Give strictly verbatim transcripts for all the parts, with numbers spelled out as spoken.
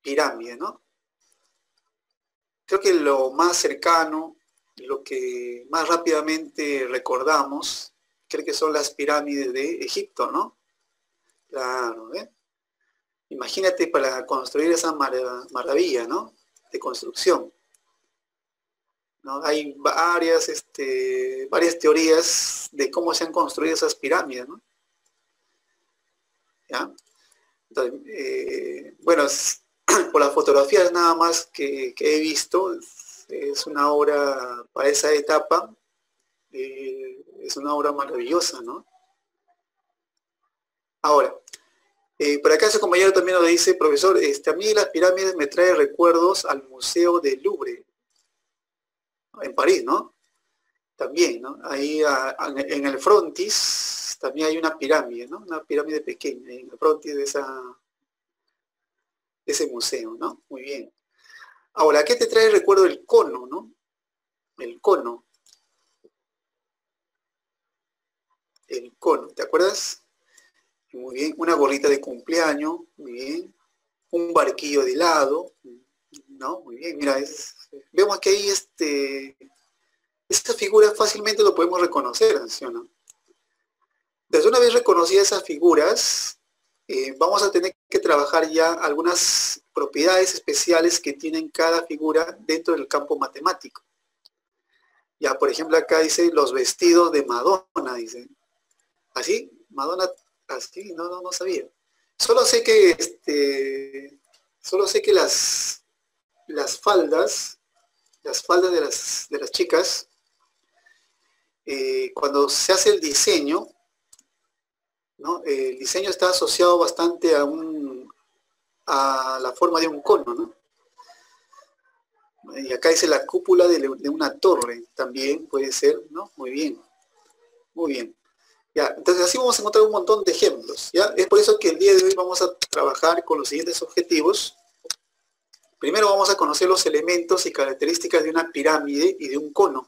pirámide, ¿no? Creo que lo más cercano, lo que más rápidamente recordamos, creo que son las pirámides de Egipto, ¿no? Claro, ¿eh? Imagínate para construir esa mar maravilla, ¿no? De construcción, ¿no? Hay varias, este, varias teorías de cómo se han construido esas pirámides, ¿no? ¿Ya? Entonces, eh, bueno, por las fotografías nada más que, que he visto, es una obra para esa etapa, eh, es una obra maravillosa, ¿no? Ahora, eh, por acá ese compañero también nos dice, profesor, este, a mí las pirámides me trae recuerdos al Museo del Louvre, en París, ¿no? También, ¿no? Ahí a, a, en el frontis también hay una pirámide, ¿no? Una pirámide pequeña, en el frontis de, esa, de ese museo, ¿no? Muy bien. Ahora, ¿qué te trae el recuerdo del cono, ¿no? El cono. El cono, ¿te acuerdas? Muy bien. Una gorrita de cumpleaños, muy bien. Un barquillo de helado, ¿no? Muy bien. Mira, es, vemos que ahí este, esta figura fácilmente lo podemos reconocer, ¿sí o no? Desde una vez reconocidas esas figuras, eh, vamos a tener que trabajar ya algunas propiedades especiales que tienen cada figura dentro del campo matemático. Ya, por ejemplo, acá dice los vestidos de Madonna, dice. ¿Así? Madonna, así, no, no, no sabía. Solo sé que, este, solo sé que las, las faldas, las faldas de las, de las chicas, eh, cuando se hace el diseño, ¿no? El diseño está asociado bastante a, un, a la forma de un cono, ¿no? Y acá dice la cúpula de, de una torre, también puede ser, ¿no? Muy bien, muy bien. Ya, entonces así vamos a encontrar un montón de ejemplos, ¿ya? Es por eso que el día de hoy vamos a trabajar con los siguientes objetivos. Primero vamos a conocer los elementos y características de una pirámide y de un cono.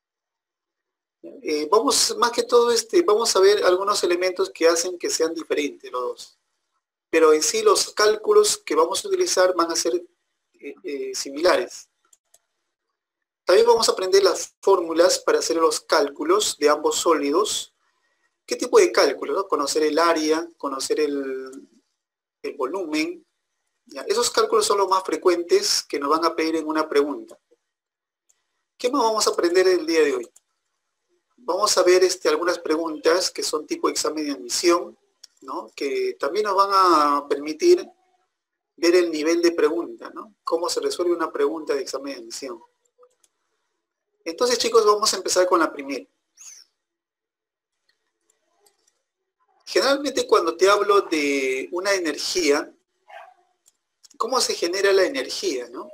Eh, vamos, más que todo, este, vamos a ver algunos elementos que hacen que sean diferentes los dos. Pero en sí los cálculos que vamos a utilizar van a ser eh, eh, similares. También vamos a aprender las fórmulas para hacer los cálculos de ambos sólidos. ¿Qué tipo de cálculo? ¿No? Conocer el área, conocer el, el volumen. ¿Ya? Esos cálculos son los más frecuentes que nos van a pedir en una pregunta. ¿Qué más vamos a aprender el día de hoy? Vamos a ver este, algunas preguntas que son tipo examen de admisión, ¿no? Que también nos van a permitir ver el nivel de pregunta, ¿no? Cómo se resuelve una pregunta de examen de admisión. Entonces, chicos, vamos a empezar con la primera. Generalmente cuando te hablo de una energía, ¿cómo se genera la energía, no?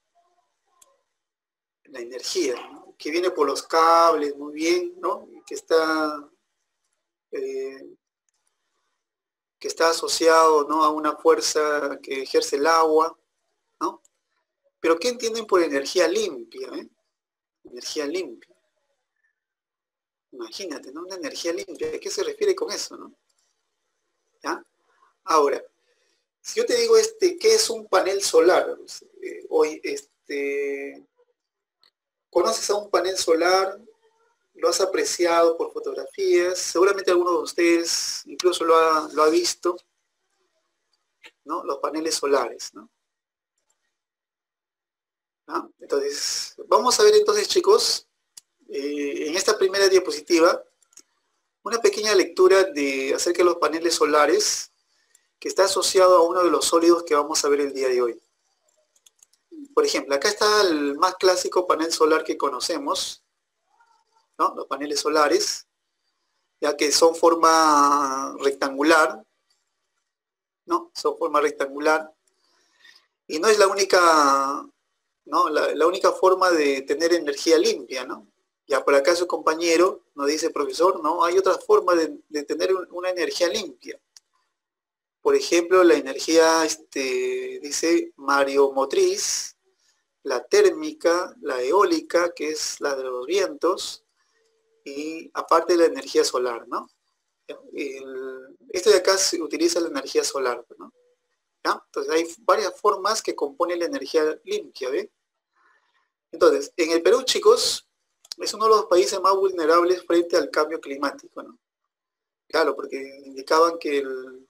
La energía, ¿no? Que viene por los cables, muy bien, ¿no? Que está, eh, que está asociado, ¿no? A una fuerza que ejerce el agua, ¿no? Pero ¿qué entienden por energía limpia, eh? Energía limpia. Imagínate, ¿no? Una energía limpia. ¿A qué se refiere con eso, no? ¿Ya? Ahora, si yo te digo, este, ¿qué es un panel solar? Eh, hoy, este, ¿conoces a un panel solar? ¿Lo has apreciado por fotografías? Seguramente alguno de ustedes incluso lo ha, lo ha visto, ¿no? Los paneles solares, ¿no? ¿Ah? Entonces, vamos a ver entonces, chicos, eh, en esta primera diapositiva, una pequeña lectura de, acerca de los paneles solares que está asociado a uno de los sólidos que vamos a ver el día de hoy. Por ejemplo, acá está el más clásico panel solar que conocemos, ¿no? Los paneles solares, ya que son forma rectangular, ¿no? Son forma rectangular. Y no es la única, ¿no? La, la única forma de tener energía limpia, ¿no? Ya por acá su compañero nos dice, profesor, no, hay otra forma de, de tener una energía limpia. Por ejemplo, la energía, este, dice, mareomotriz, la térmica, la eólica, que es la de los vientos, y aparte la energía solar, ¿no? El, este de acá se utiliza la energía solar, ¿no? ¿ya? Entonces hay varias formas que componen la energía limpia, ¿ve? Entonces, en el Perú, chicos, es uno de los países más vulnerables frente al cambio climático, ¿no? Claro, porque indicaban que el,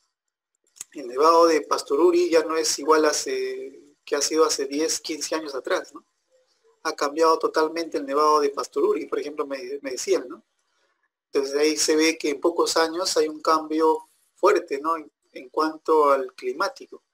el nevado de Pastoruri ya no es igual hace, que ha sido hace diez, quince años atrás, ¿no? Ha cambiado totalmente el nevado de Pastoruri, por ejemplo, me, me decían, ¿no? Entonces ahí se ve que en pocos años hay un cambio fuerte, ¿no? En, en cuanto al climático.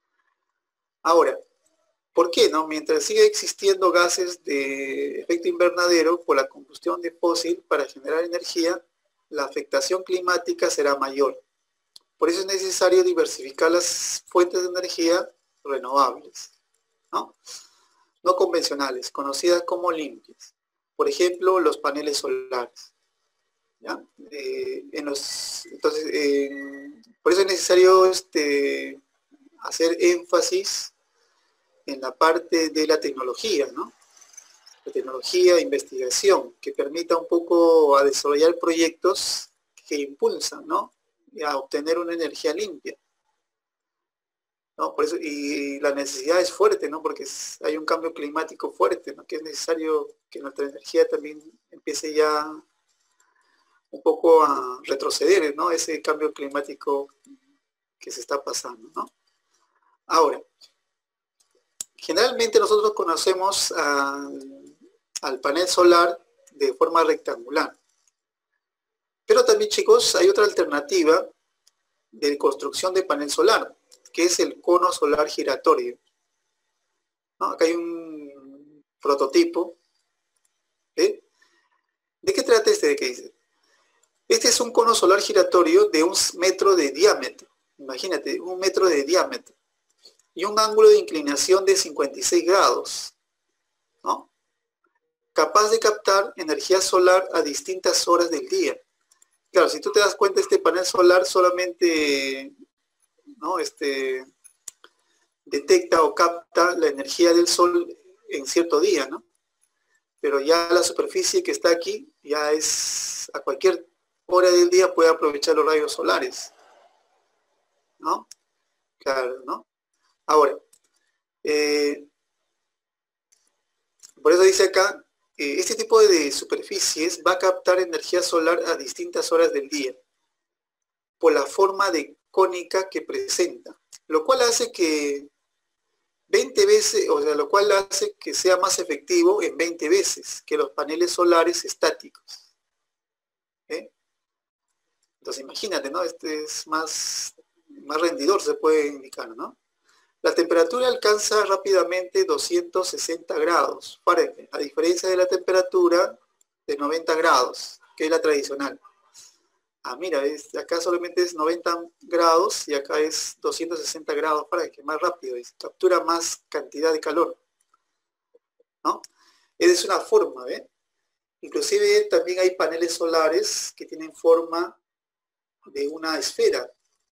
Ahora, ¿por qué, no? Mientras sigue existiendo gases de efecto invernadero por la combustión de fósil para generar energía, la afectación climática será mayor. Por eso es necesario diversificar las fuentes de energía renovables, ¿no? No convencionales, conocidas como limpias. Por ejemplo, los paneles solares. ¿Ya? Eh, en los, entonces, eh, por eso es necesario este, hacer énfasis en la parte de la tecnología, ¿no? La tecnología e investigación, que permita un poco a desarrollar proyectos que impulsan, ¿no? A obtener una energía limpia, ¿no? Por eso, y la necesidad es fuerte, ¿no? Porque es, hay un cambio climático fuerte, ¿no? Que es necesario que nuestra energía también empiece ya un poco a retroceder, ¿no? Ese cambio climático que se está pasando, ¿no? Ahora, generalmente nosotros conocemos a, al panel solar de forma rectangular. Pero también, chicos, hay otra alternativa de construcción de panel solar, que es el cono solar giratorio, ¿no? Acá hay un prototipo. ¿Eh? ¿De qué trata este de qué dice? Este es un cono solar giratorio de un metro de diámetro. Imagínate, un metro de diámetro. Y un ángulo de inclinación de cincuenta y seis grados, ¿no? Capaz de captar energía solar a distintas horas del día. Claro, si tú te das cuenta, este panel solar solamente, ¿no? este, detecta o capta la energía del sol en cierto día, ¿no? Pero ya la superficie que está aquí, ya es a cualquier hora del día puede aprovechar los rayos solares, ¿no? Claro, ¿no? Ahora, eh, por eso dice acá, eh, este tipo de superficies va a captar energía solar a distintas horas del día, por la forma de cónica que presenta, lo cual hace que veinte veces, o sea, lo cual hace que sea más efectivo en veinte veces que los paneles solares estáticos. ¿Eh? Entonces imagínate, ¿no? Este es más, más rendidor, se puede indicar, ¿no? La temperatura alcanza rápidamente doscientos sesenta grados Fahrenheit, a diferencia de la temperatura de noventa grados, que es la tradicional. Ah, mira, es, acá solamente es noventa grados y acá es doscientos sesenta grados Fahrenheit, más rápido, es, captura más cantidad de calor, ¿no? Es una forma, ¿eh? Inclusive también hay paneles solares que tienen forma de una esfera.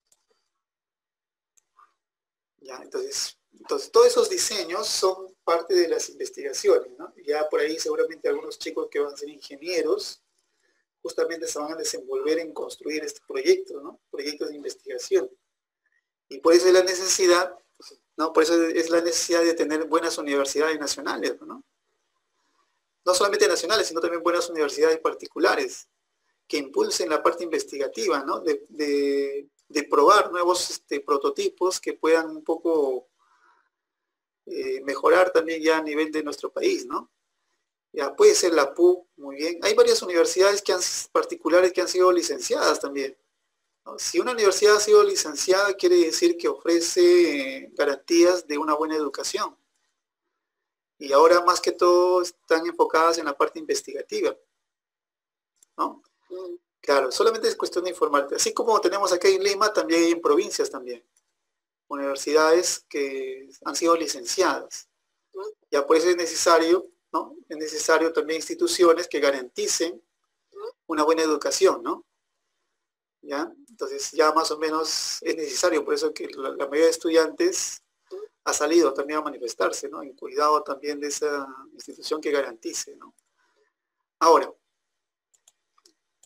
¿Ya? Entonces, entonces, todos esos diseños son parte de las investigaciones, ¿no? Ya por ahí seguramente algunos chicos que van a ser ingenieros justamente se van a desenvolver en construir este proyecto, ¿no? Proyectos de investigación. Y por eso es la necesidad, ¿no? Por eso es la necesidad de tener buenas universidades nacionales, ¿no? No solamente nacionales, sino también buenas universidades particulares que impulsen la parte investigativa, ¿no? De, de, de probar nuevos este, prototipos que puedan un poco eh, mejorar también ya a nivel de nuestro país, ¿no? Ya puede ser la P U, muy bien. Hay varias universidades que han, particulares que han sido licenciadas también, ¿no? Si una universidad ha sido licenciada, quiere decir que ofrece eh, garantías de una buena educación. Y ahora más que todo están enfocadas en la parte investigativa, ¿no? Mm. Claro, solamente es cuestión de informarte. Así como tenemos acá en Lima, también hay en provincias también. Universidades que han sido licenciadas. Ya por eso es necesario, ¿no? Es necesario también instituciones que garanticen una buena educación, ¿no? ¿Ya? Entonces ya más o menos es necesario, por eso que la, la mayoría de estudiantes ha salido también a manifestarse, ¿no? En cuidado también de esa institución que garantice, ¿no? Ahora,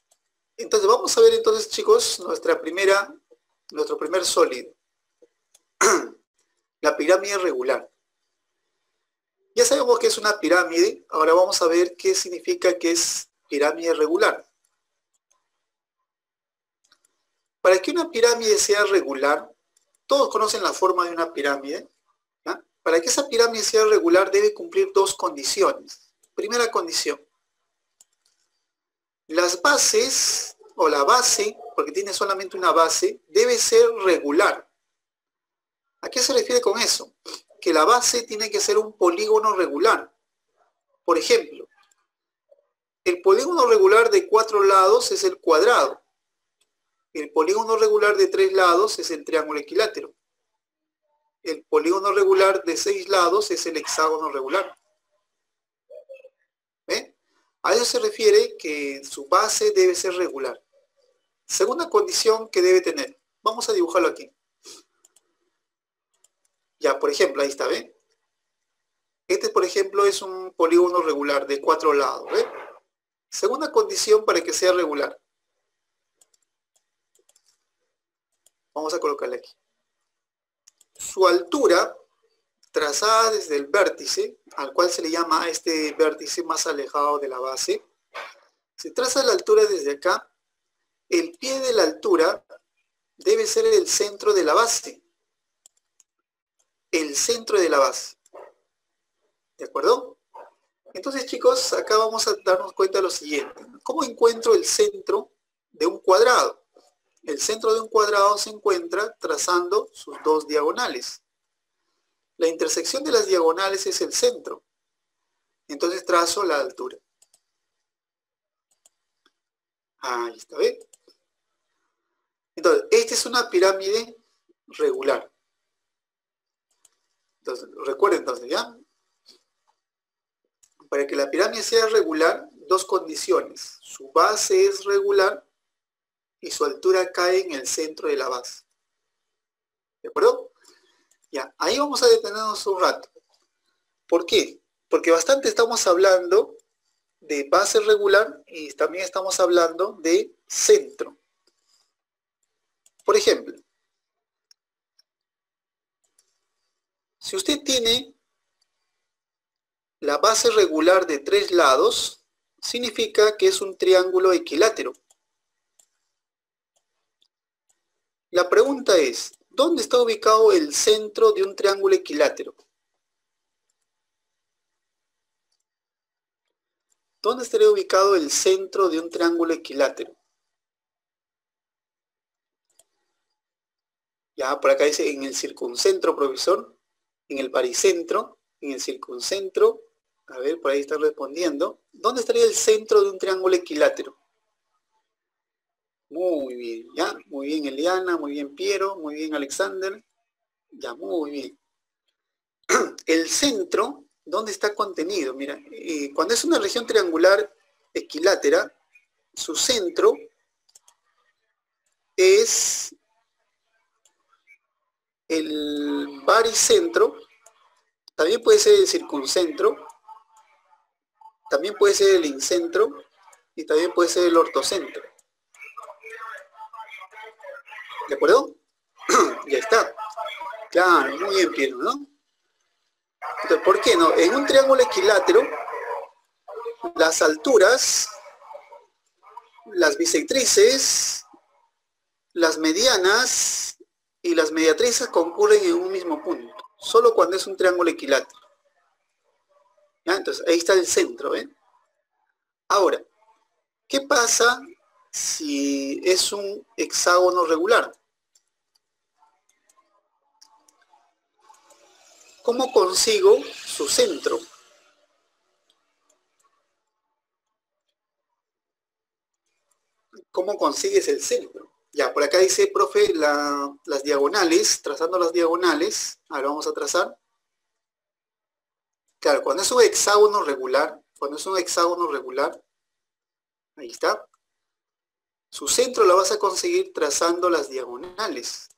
entonces vamos a ver entonces, chicos, nuestra primera, nuestro primer sólido. La pirámide regular. Ya sabemos que es una pirámide, ahora vamos a ver qué significa que es pirámide regular. Para que una pirámide sea regular, todos conocen la forma de una pirámide, ¿ya? Para que esa pirámide sea regular debe cumplir dos condiciones. Primera condición, las bases, o la base, porque tiene solamente una base, debe ser regular. ¿A qué se refiere con eso? Que la base tiene que ser un polígono regular. Por ejemplo, el polígono regular de cuatro lados es el cuadrado. El polígono regular de tres lados es el triángulo equilátero. El polígono regular de seis lados es el hexágono regular. ¿Eh? A eso se refiere que su base debe ser regular. Segunda condición que debe tener. Vamos a dibujarlo aquí. Ya, por ejemplo, ahí está, ¿ven? Este, por ejemplo, es un polígono regular de cuatro lados, ¿ven? Segunda condición para que sea regular. Vamos a colocarle aquí. Su altura, trazada desde el vértice, al cual se le llama a este vértice más alejado de la base, se traza la altura desde acá. El pie de la altura debe ser el centro de la base. El centro de la base. ¿De acuerdo? Entonces, chicos, acá vamos a darnos cuenta de lo siguiente. ¿Cómo encuentro el centro de un cuadrado? El centro de un cuadrado se encuentra trazando sus dos diagonales. La intersección de las diagonales es el centro. Entonces trazo la altura. Ahí está, ¿ven? Entonces, esta es una pirámide regular. Entonces, recuerden entonces, ¿ya? Para que la pirámide sea regular, dos condiciones. Su base es regular y su altura cae en el centro de la base. ¿De acuerdo? Ya, ahí vamos a detenernos un rato. ¿Por qué? Porque bastante estamos hablando de base regular y también estamos hablando de centro. Por ejemplo, si usted tiene la base regular de tres lados, significa que es un triángulo equilátero. La pregunta es, ¿dónde está ubicado el centro de un triángulo equilátero? ¿Dónde estaría ubicado el centro de un triángulo equilátero? Ya, por acá dice en el circuncentro, profesor, en el paricentro, en el circuncentro. A ver, por ahí está respondiendo. ¿Dónde estaría el centro de un triángulo equilátero? Muy bien, ya, muy bien Eliana, muy bien Piero, muy bien Alexander. Ya, muy bien. El centro, ¿dónde está contenido? Mira, eh, cuando es una región triangular equilátera, su centro es el baricentro, también puede ser el circuncentro, también puede ser el incentro y también puede ser el ortocentro. ¿De acuerdo? Ya está. Claro, muy bien, Piero, ¿no? Entonces, ¿por qué no? En un triángulo equilátero, las alturas, las bisectrices, las medianas y las mediatrices concurren en un mismo punto. Solo cuando es un triángulo equilátero. ¿Ya? Entonces, ahí está el centro, ¿eh? Ahora, ¿qué pasa si es un hexágono regular? ¿Cómo consigo su centro? ¿Cómo consigues el centro? Ya, por acá dice, profe, la, las diagonales, trazando las diagonales. Ahora vamos a trazar. Claro, cuando es un hexágono regular, cuando es un hexágono regular, ahí está. Su centro lo vas a conseguir trazando las diagonales.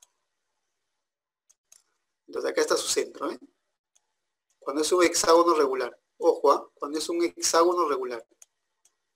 Entonces acá está su centro, ¿eh? Cuando es un hexágono regular. Ojo, ¿eh? Cuando es un hexágono regular.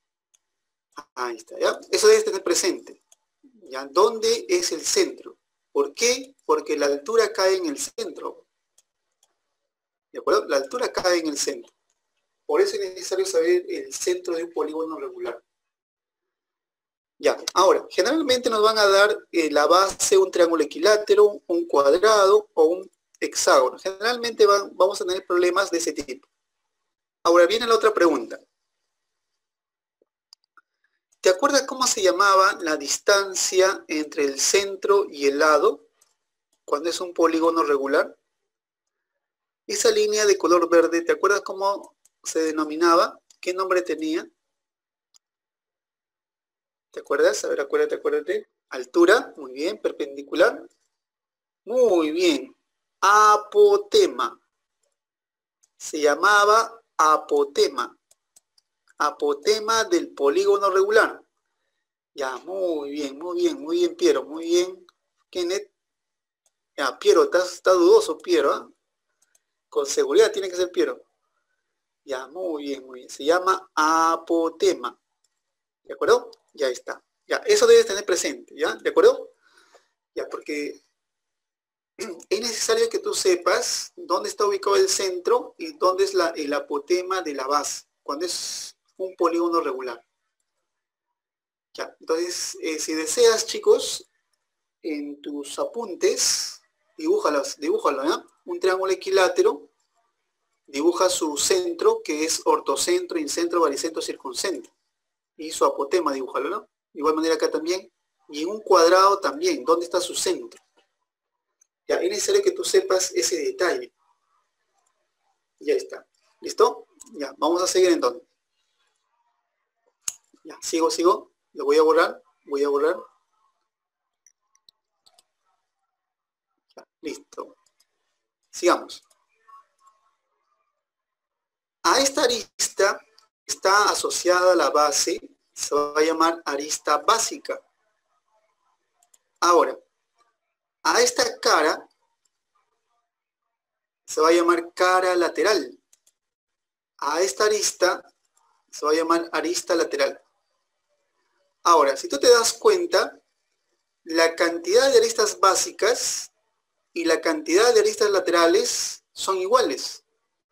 Ahí está, ¿ya? Eso debes tener presente. ¿Ya? ¿Dónde es el centro? ¿Por qué? Porque la altura cae en el centro. ¿De acuerdo? La altura cae en el centro. Por eso es necesario saber el centro de un polígono regular. Ya, ahora, generalmente nos van a dar eh, la base, un triángulo equilátero, un cuadrado o un hexágono. Generalmente van, vamos a tener problemas de ese tipo. Ahora viene la otra pregunta. ¿Te acuerdas cómo se llamaba la distancia entre el centro y el lado cuando es un polígono regular? Esa línea de color verde, ¿te acuerdas cómo se denominaba? ¿Qué nombre tenía? ¿Te acuerdas? A ver, acuérdate, acuérdate. Altura, muy bien. Perpendicular, muy bien. Apotema. Se llamaba apotema. Apotema del polígono regular. Ya, muy bien, muy bien, muy bien, Piero, muy bien. Kenneth. Ya, Piero, está, está dudoso, Piero, ¿eh? Con seguridad tiene que ser Piero. Ya, muy bien, muy bien. Se llama apotema. ¿De acuerdo? Ya está. Ya, eso debes tener presente, ¿ya? ¿De acuerdo? Ya, porque es necesario que tú sepas dónde está ubicado el centro y dónde es la, el apotema de la base, cuando es un polígono regular. Ya, entonces, eh, si deseas, chicos, en tus apuntes, dibújalos, dibújalo, ¿ya? Un triángulo equilátero, dibuja su centro, que es ortocentro, incentro, baricentro, circuncentro. Y su apotema, dibújalo, ¿no? De igual manera acá también. Y en un cuadrado también, ¿dónde está su centro? Ya, es necesario que tú sepas ese detalle. Ya está. ¿Listo? Ya, vamos a seguir entonces. Ya, sigo, sigo. Lo voy a borrar. Voy a borrar. Ya, listo. Sigamos. A esta arista está asociada la base, se va a llamar arista básica. Ahora, a esta cara se va a llamar cara lateral. A esta arista se va a llamar arista lateral. Ahora, si tú te das cuenta, la cantidad de aristas básicas y la cantidad de aristas laterales son iguales.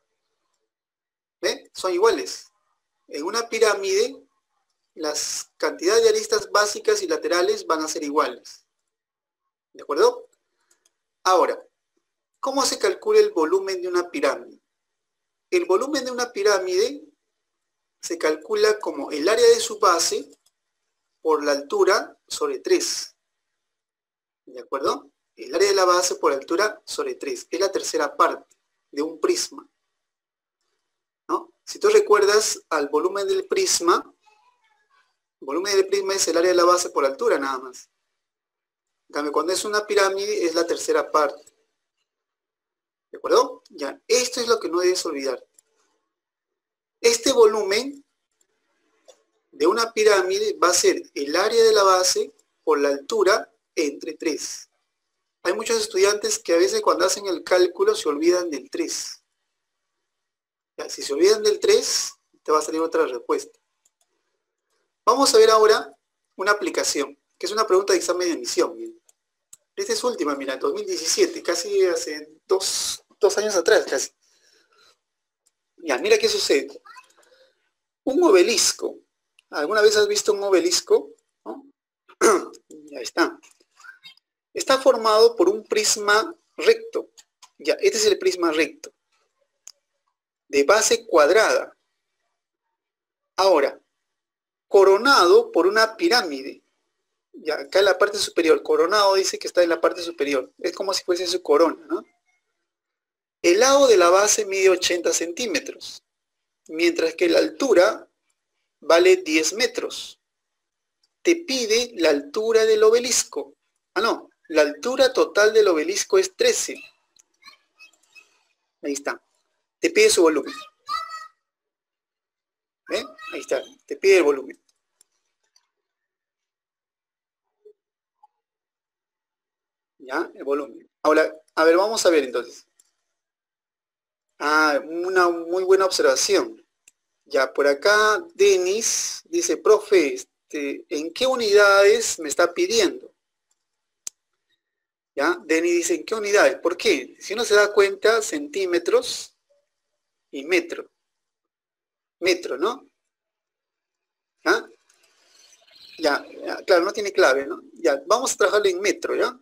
¿Ve? Son iguales. En una pirámide, las cantidades de aristas básicas y laterales van a ser iguales. ¿De acuerdo? Ahora, ¿cómo se calcula el volumen de una pirámide? El volumen de una pirámide se calcula como el área de su base por la altura sobre tres. ¿De acuerdo? El área de la base por altura sobre tres. Es la tercera parte de un prisma, ¿no? Si tú recuerdas al volumen del prisma, el volumen del prisma es el área de la base por altura nada más. En cambio, cuando es una pirámide es la tercera parte. ¿De acuerdo? Ya, esto es lo que no debes olvidar. Este volumen de una pirámide va a ser el área de la base por la altura entre tres. Hay muchos estudiantes que a veces cuando hacen el cálculo se olvidan del tres. Ya, si se olvidan del tres, te va a salir otra respuesta. Vamos a ver ahora una aplicación, que es una pregunta de examen de admisión. Esta es última, mira, dos mil diecisiete, casi hace dos, dos años atrás, casi. Ya, mira qué sucede. Un obelisco. ¿Alguna vez has visto un obelisco? ¿No? Ya está. Está formado por un prisma recto. Ya, este es el prisma recto. De base cuadrada. Ahora, coronado por una pirámide. Ya, acá en la parte superior. Coronado dice que está en la parte superior. Es como si fuese su corona, ¿no? El lado de la base mide ochenta centímetros. Mientras que la altura vale diez metros. Te pide la altura del obelisco. Ah, no. La altura total del obelisco es trece. Ahí está. Te pide su volumen. ¿Ven? Ahí está. Te pide el volumen. ¿Ya? El volumen. Ahora, a ver, vamos a ver entonces. Ah, una muy buena observación. Ya, por acá, Denis dice, profe, este, ¿en qué unidades me está pidiendo? ¿Ya? Denny dice, ¿en qué unidades? ¿Por qué? Si uno se da cuenta, centímetros y metro. Metro, ¿no? ¿Ya? Ya, ya, claro, no tiene clave, ¿no? Ya, vamos a trabajarlo en metro, ¿ya?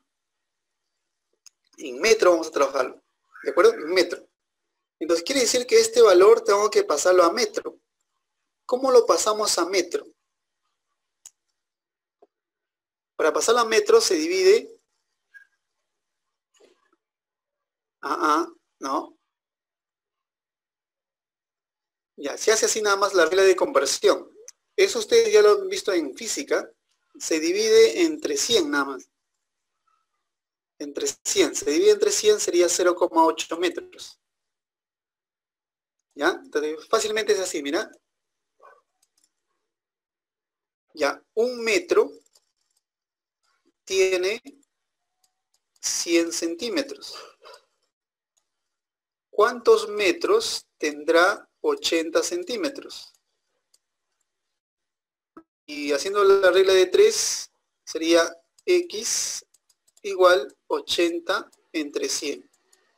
En metro vamos a trabajarlo, ¿de acuerdo? En metro. Entonces quiere decir que este valor tengo que pasarlo a metro. ¿Cómo lo pasamos a metro? Para pasarlo a metro se divide... Ah, ah, no. Ya, se hace así nada más la regla de conversión. Eso ustedes ya lo han visto en física. Se divide entre cien nada más. Entre cien. Se divide entre cien sería cero coma ocho metros. ¿Ya? Entonces fácilmente es así, mira. Ya, un metro tiene cien centímetros. ¿Cuántos metros tendrá ochenta centímetros? Y haciendo la regla de tres, sería X igual ochenta entre cien.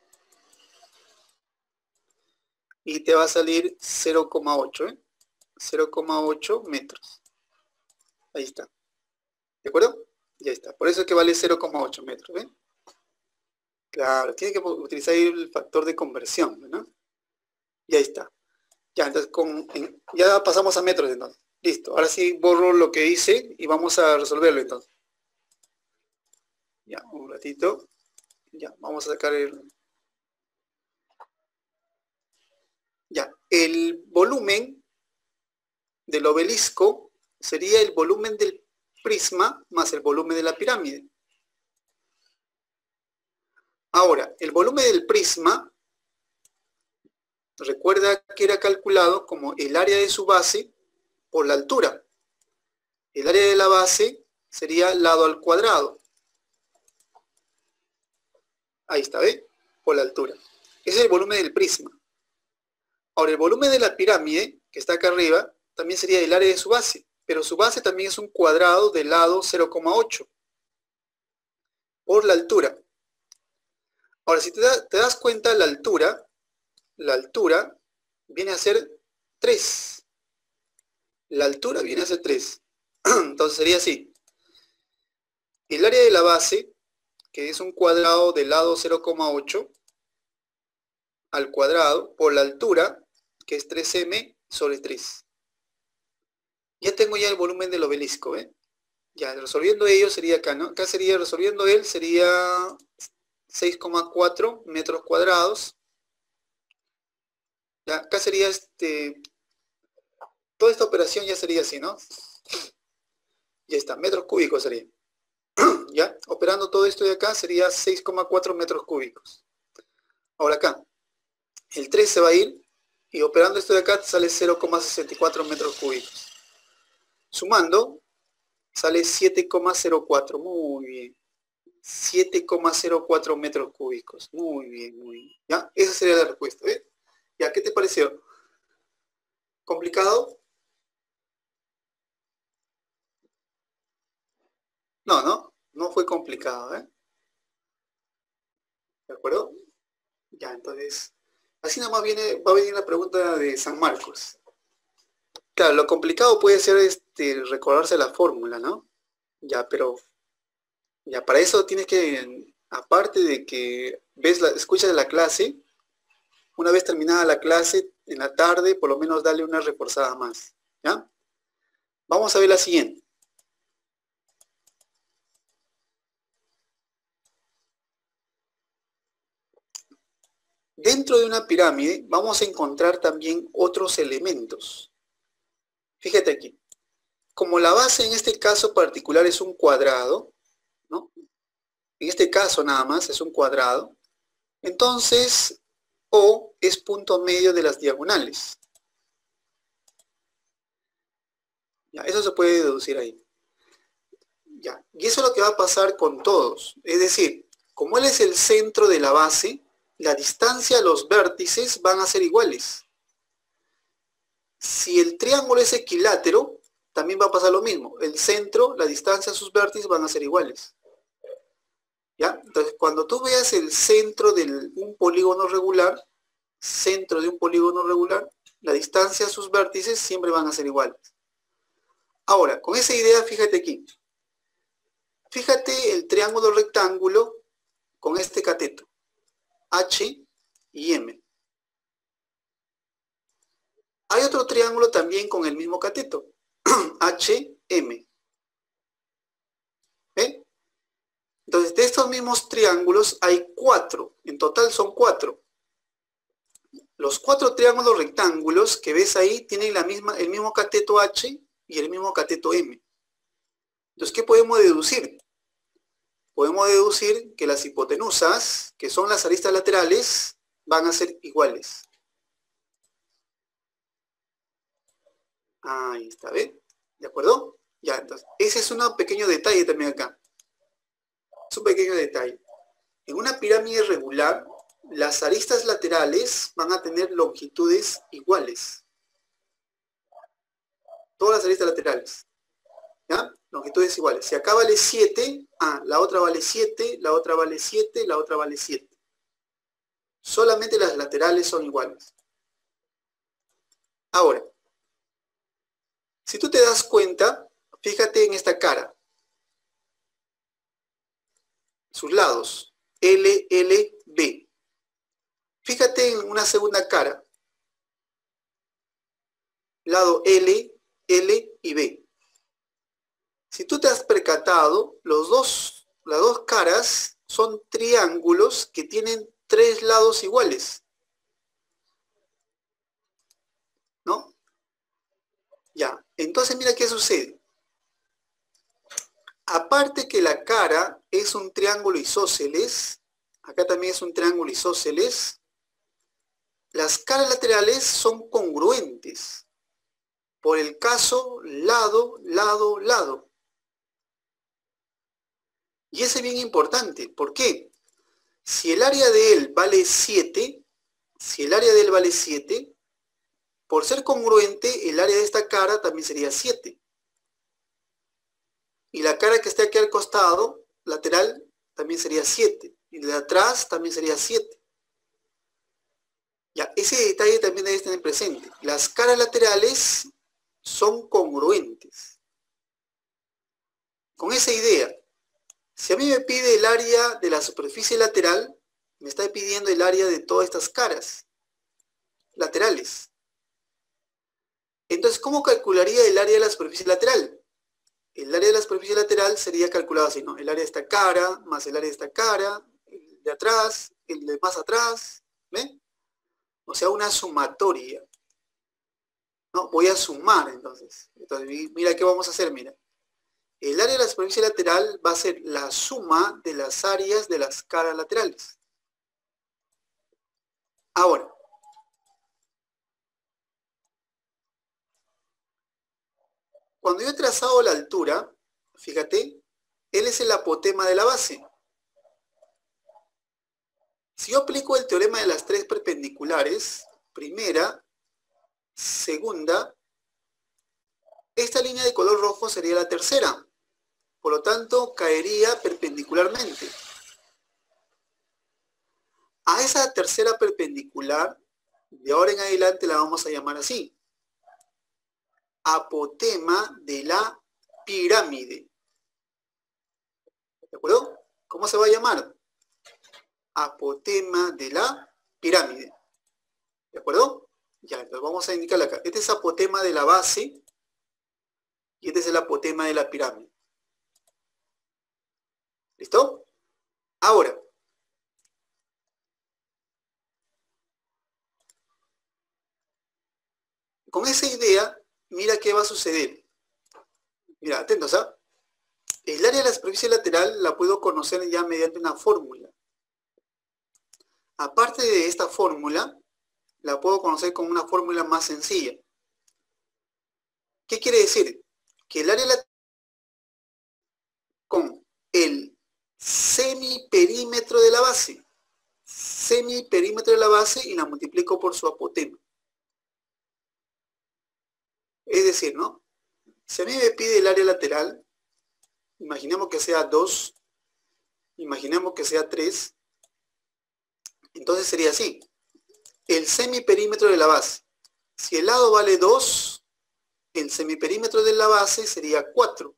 Y te va a salir cero coma ocho, ¿eh? cero coma ocho metros. Ahí está. ¿De acuerdo? Ya está. Por eso es que vale cero coma ocho metros, ¿eh? Claro, tiene que utilizar el factor de conversión, ¿no? Y ahí está. Ya, entonces con, en, ya pasamos a metros entonces. Listo. Ahora sí borro lo que hice y vamos a resolverlo entonces. Ya, un ratito. Ya, vamos a sacar el... Ya, el volumen del obelisco sería el volumen del prisma más el volumen de la pirámide. Ahora, el volumen del prisma, recuerda que era calculado como el área de su base por la altura. El área de la base sería lado al cuadrado. Ahí está, ¿ve? Por la altura. Ese es el volumen del prisma. Ahora, el volumen de la pirámide, que está acá arriba, también sería el área de su base. Pero su base también es un cuadrado de lado cero coma ocho. Por la altura. Ahora, si te, da, te das cuenta, la altura, la altura viene a ser tres. La altura viene a ser tres. Entonces sería así. El área de la base, que es un cuadrado de lado cero coma ocho, al cuadrado, por la altura, que es tres eme sobre tres. Ya tengo ya el volumen del obelisco, ¿eh? Ya, resolviendo ello sería acá, ¿no? Acá sería, resolviendo él, sería seis coma cuatro metros cuadrados. Ya, acá sería este... Toda esta operación ya sería así, ¿no? Ya está, metros cúbicos sería. ¿Ya? Operando todo esto de acá sería seis coma cuatro metros cúbicos. Ahora acá, el tres se va a ir y operando esto de acá te sale cero coma sesenta y cuatro metros cúbicos. Sumando, sale siete coma cero cuatro. Muy bien. siete coma cero cuatro metros cúbicos. Muy bien, muy bien. ¿Ya? Esa sería la respuesta. ¿Ves? ¿Ya? ¿Qué te pareció? ¿Complicado? No, no. No fue complicado, ¿eh? ¿De acuerdo? Ya, entonces... Así nada más viene, va a venir la pregunta de San Marcos. Claro, lo complicado puede ser este, recordarse la fórmula, ¿no? Ya, pero ya para eso tienes que, aparte de que ves la, escuchas la clase, una vez terminada la clase, en la tarde, por lo menos darle una reforzada más, ¿ya? Vamos a ver la siguiente. Dentro de una pirámide vamos a encontrar también otros elementos. Fíjate aquí. Como la base en este caso particular es un cuadrado, ¿no? En este caso nada más es un cuadrado, entonces O es punto medio de las diagonales. Ya, eso se puede deducir ahí. Ya, y eso es lo que va a pasar con todos. Es decir, como él es el centro de la base, la distancia a los vértices van a ser iguales. Si el triángulo es equilátero, también va a pasar lo mismo. El centro, la distancia a sus vértices van a ser iguales. ¿Ya? Entonces, cuando tú veas el centro de un polígono regular, centro de un polígono regular, la distancia a sus vértices siempre van a ser iguales. Ahora, con esa idea, fíjate aquí. Fíjate el triángulo rectángulo con este cateto, H y M. Hay otro triángulo también con el mismo cateto, H M. ¿Ve? Entonces, de estos mismos triángulos hay cuatro. En total son cuatro. Los cuatro triángulos rectángulos que ves ahí tienen la misma, el mismo cateto H y el mismo cateto M. Entonces, ¿qué podemos deducir? Podemos deducir que las hipotenusas, que son las aristas laterales, van a ser iguales. Ahí está, ¿ven? ¿De acuerdo? Ya, entonces, ese es un pequeño detalle también acá. Es un pequeño detalle. En una pirámide regular, las aristas laterales van a tener longitudes iguales. Todas las aristas laterales. ¿Ya? Longitudes iguales. Si acá vale siete, ah, la otra vale siete, la otra vale siete, la otra vale siete. Solamente las laterales son iguales. Ahora, si tú te das cuenta, fíjate en esta cara. Sus lados, L, L, B. Fíjate en una segunda cara. Lado L, L y B. Si tú te has percatado, los dos, las dos caras son triángulos que tienen tres lados iguales. ¿No? Ya, entonces mira qué sucede. Aparte que la cara es un triángulo isósceles, acá también es un triángulo isósceles, las caras laterales son congruentes. Por el caso lado, lado, lado. Y ese es bien importante. ¿Por qué? Si el área de él vale siete, si el área de él vale siete, por ser congruente, el área de esta cara también sería siete. Y la cara que esté aquí al costado, lateral, también sería siete. Y de atrás también sería siete. Ya, ese detalle también debes tener presente. Las caras laterales son congruentes. Con esa idea, si a mí me pide el área de la superficie lateral, me está pidiendo el área de todas estas caras laterales. Entonces, ¿cómo calcularía el área de la superficie lateral? El área de la superficie lateral sería calculado así, ¿no? El área de esta cara, más el área de esta cara, el de atrás, el de más atrás, ¿ven? O sea, una sumatoria. ¿No? Voy a sumar, entonces. Entonces, mira qué vamos a hacer, mira. El área de la superficie lateral va a ser la suma de las áreas de las caras laterales. Ahora, cuando yo he trazado la altura, fíjate, él es el apotema de la base. Si yo aplico el teorema de las tres perpendiculares, primera, segunda, esta línea de color rojo sería la tercera. Por lo tanto, caería perpendicularmente. A esa tercera perpendicular, de ahora en adelante la vamos a llamar así. Apotema de la pirámide. ¿De acuerdo? ¿Cómo se va a llamar? Apotema de la pirámide. ¿De acuerdo? Ya, entonces vamos a indicarle acá. Este es apotema de la base y este es el apotema de la pirámide. ¿Listo? Ahora, con esa idea, mira qué va a suceder. Mira, atentos, ¿ah? El área de la superficie lateral la puedo conocer ya mediante una fórmula. Aparte de esta fórmula, la puedo conocer con una fórmula más sencilla. ¿Qué quiere decir? Que el área lateral con el semiperímetro de la base, semiperímetro de la base y la multiplico por su apotema. Es decir, ¿no? Si a mí me pide el área lateral, imaginemos que sea dos, imaginemos que sea tres, entonces sería así. El semiperímetro de la base. Si el lado vale dos, el semiperímetro de la base sería cuatro.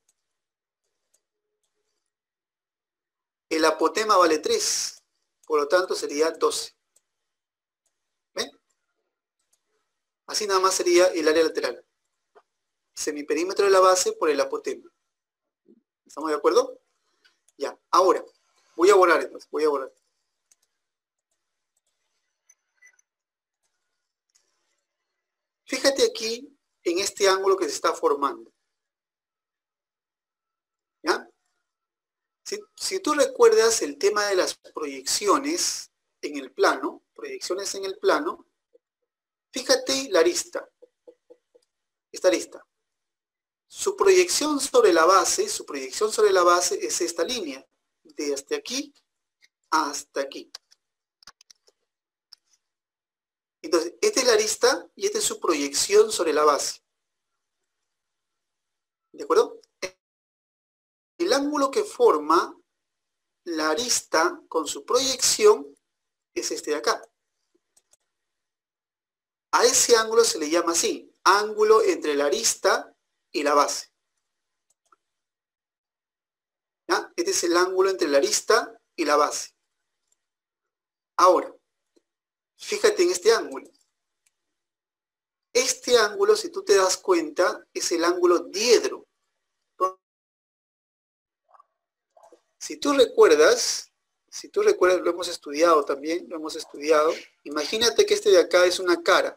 El apotema vale tres, por lo tanto sería doce. ¿Ven? Así nada más sería el área lateral. Semiperímetro de la base por el apotema. ¿Estamos de acuerdo? Ya, ahora, voy a borrar entonces, voy a borrar. Fíjate aquí en este ángulo que se está formando. ¿Ya? Si, si tú recuerdas el tema de las proyecciones en el plano, proyecciones en el plano, fíjate la arista, esta arista. Su proyección sobre la base, su proyección sobre la base es esta línea, desde aquí hasta aquí. Entonces, esta es la arista y esta es su proyección sobre la base. ¿De acuerdo? El ángulo que forma la arista con su proyección es este de acá. A ese ángulo se le llama así, ángulo entre la arista y la base. ¿Ya? Este es el ángulo entre la arista y la base. Ahora, fíjate en este ángulo. Este ángulo, si tú te das cuenta, es el ángulo diedro. Si tú recuerdas, si tú recuerdas, lo hemos estudiado también, lo hemos estudiado. Imagínate que este de acá es una cara.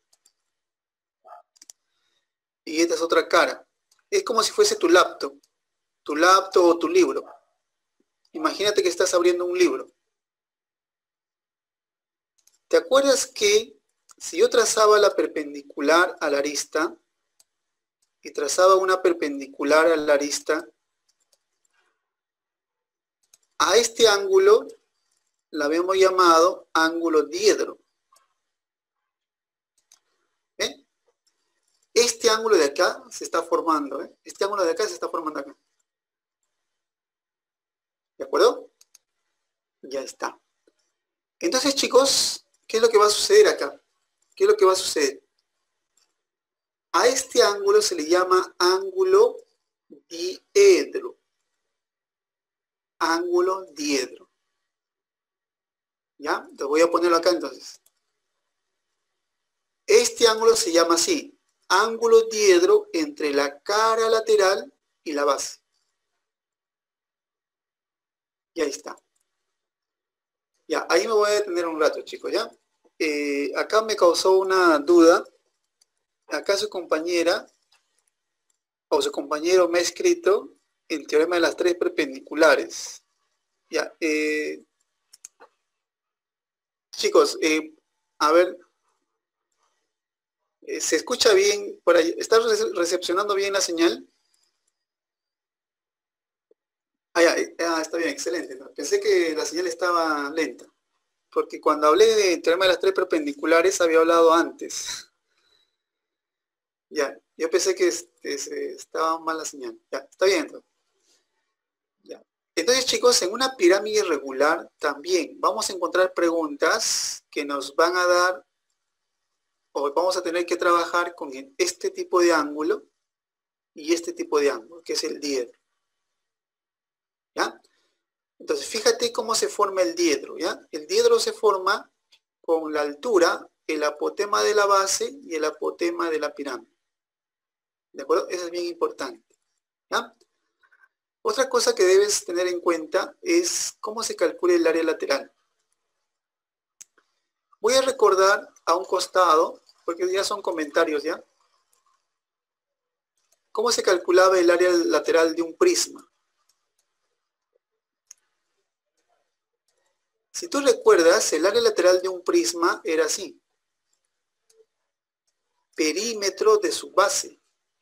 Y esta es otra cara. Es como si fuese tu laptop. Tu laptop o tu libro. Imagínate que estás abriendo un libro. ¿Te acuerdas que si yo trazaba la perpendicular a la arista y trazaba una perpendicular a la arista, a este ángulo la habíamos llamado ángulo diedro? ¿Eh? Este ángulo de acá se está formando. ¿eh? Este ángulo de acá se está formando acá. ¿De acuerdo? Ya está. Entonces, chicos, ¿qué es lo que va a suceder acá? ¿Qué es lo que va a suceder? A este ángulo se le llama ángulo diedro. Ángulo diedro. ¿Ya? Te voy a ponerlo acá entonces. Este ángulo se llama así, ángulo diedro entre la cara lateral y la base. Y ahí está. Ya, ahí me voy a detener un rato, chicos, ¿ya? Eh, acá me causó una duda. Acá su compañera o su compañero me ha escrito el teorema de las tres perpendiculares. Ya, eh, chicos, eh, a ver, eh, ¿se escucha bien por ahí? ¿Está recepcionando bien la señal? Ah, ya, eh, ah, está bien, excelente. Pensé que la señal estaba lenta, porque cuando hablé de teorema de las tres perpendiculares había hablado antes. Ya, yo pensé que este, estaba mal la señal. Ya, está bien entonces. Ya. Entonces, chicos, en una pirámide irregular también vamos a encontrar preguntas que nos van a dar, o vamos a tener que trabajar con este tipo de ángulo y este tipo de ángulo, que es el diedro. ¿Ya? Entonces, fíjate cómo se forma el diedro, ¿ya? El diedro se forma con la altura, el apotema de la base y el apotema de la pirámide. ¿De acuerdo? Eso es bien importante. ¿Ya? Otra cosa que debes tener en cuenta es cómo se calcula el área lateral. Voy a recordar a un costado, porque ya son comentarios, ¿ya? ¿Cómo se calculaba el área lateral de un prisma? Si tú recuerdas, el área lateral de un prisma era así. Perímetro de su base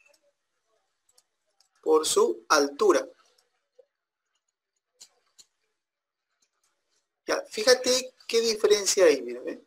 por su altura. Ya, fíjate qué diferencia hay, mira, ¿eh?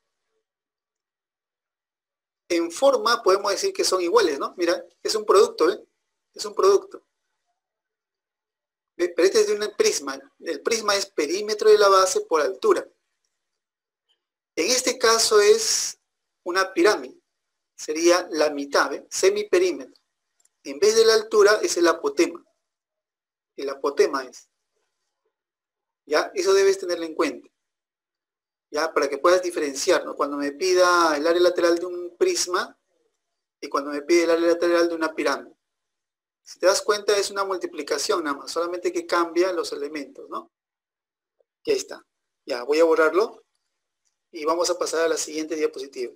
En forma podemos decir que son iguales, ¿no? Mira, es un producto, ¿eh? Es un producto. Pero este es de un prisma. El prisma es perímetro de la base por altura. En este caso es una pirámide. Sería la mitad, ¿ve? Semiperímetro. En vez de la altura es el apotema. El apotema es. ¿Ya? Eso debes tenerlo en cuenta. ¿Ya? Para que puedas diferenciar, ¿no? Cuando me pida el área lateral de un prisma y cuando me pide el área lateral de una pirámide. Si te das cuenta es una multiplicación nada más, solamente que cambia los elementos, ¿no? Y ahí está. Ya, voy a borrarlo y vamos a pasar a la siguiente diapositiva.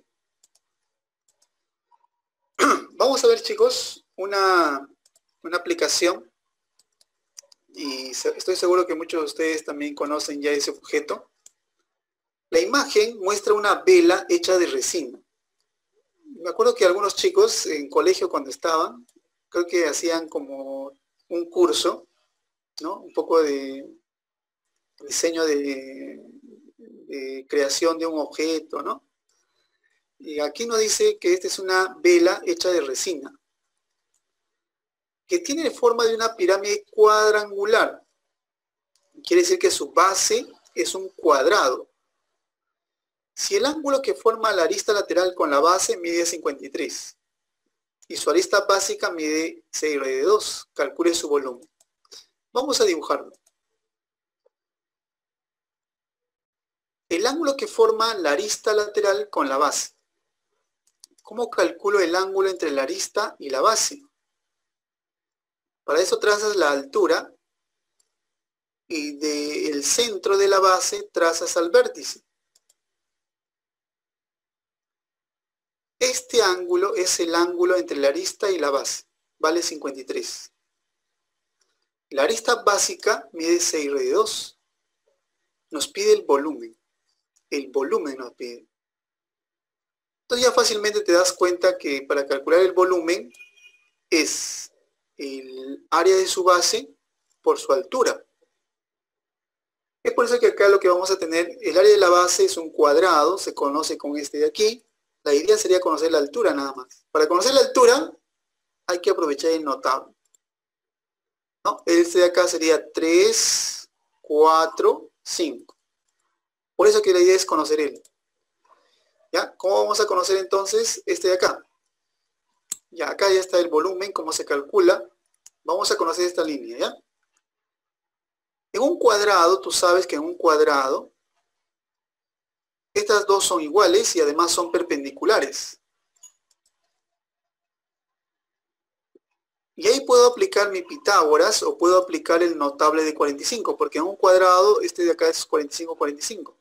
Vamos a ver, chicos, una, una aplicación y estoy seguro que muchos de ustedes también conocen ya ese objeto. La imagen muestra una vela hecha de resina. Me acuerdo que algunos chicos en colegio cuando estaban, creo que hacían como un curso, ¿no? Un poco de diseño de, de creación de un objeto, ¿no? Y aquí nos dice que esta es una vela hecha de resina, que tiene forma de una pirámide cuadrangular. Quiere decir que su base es un cuadrado. Si el ángulo que forma la arista lateral con la base mide cincuenta y tres y su arista básica mide seis raíz de dos, calcule su volumen. Vamos a dibujarlo. El ángulo que forma la arista lateral con la base. ¿Cómo calculo el ángulo entre la arista y la base? Para eso trazas la altura y del centro de la base trazas al vértice. Este ángulo es el ángulo entre la arista y la base. Vale cincuenta y tres. La arista básica mide seis raíz de dos. Nos pide el volumen. El volumen nos pide. Entonces ya fácilmente te das cuenta que para calcular el volumen es el área de su base por su altura. Es por eso que acá lo que vamos a tener, el área de la base es un cuadrado, se conoce con este de aquí. La idea sería conocer la altura nada más. Para conocer la altura hay que aprovechar el notable, ¿no? Este de acá sería tres, cuatro, cinco. Por eso que la idea es conocer él. ¿Ya? ¿Cómo vamos a conocer entonces este de acá? Ya, acá ya está el volumen, cómo se calcula. Vamos a conocer esta línea, ¿ya? En un cuadrado, tú sabes que en un cuadrado, estas dos son iguales y además son perpendiculares. Y ahí puedo aplicar mi Pitágoras o puedo aplicar el notable de cuarenta y cinco, porque en un cuadrado, este de acá es cuarenta y cinco, cuarenta y cinco.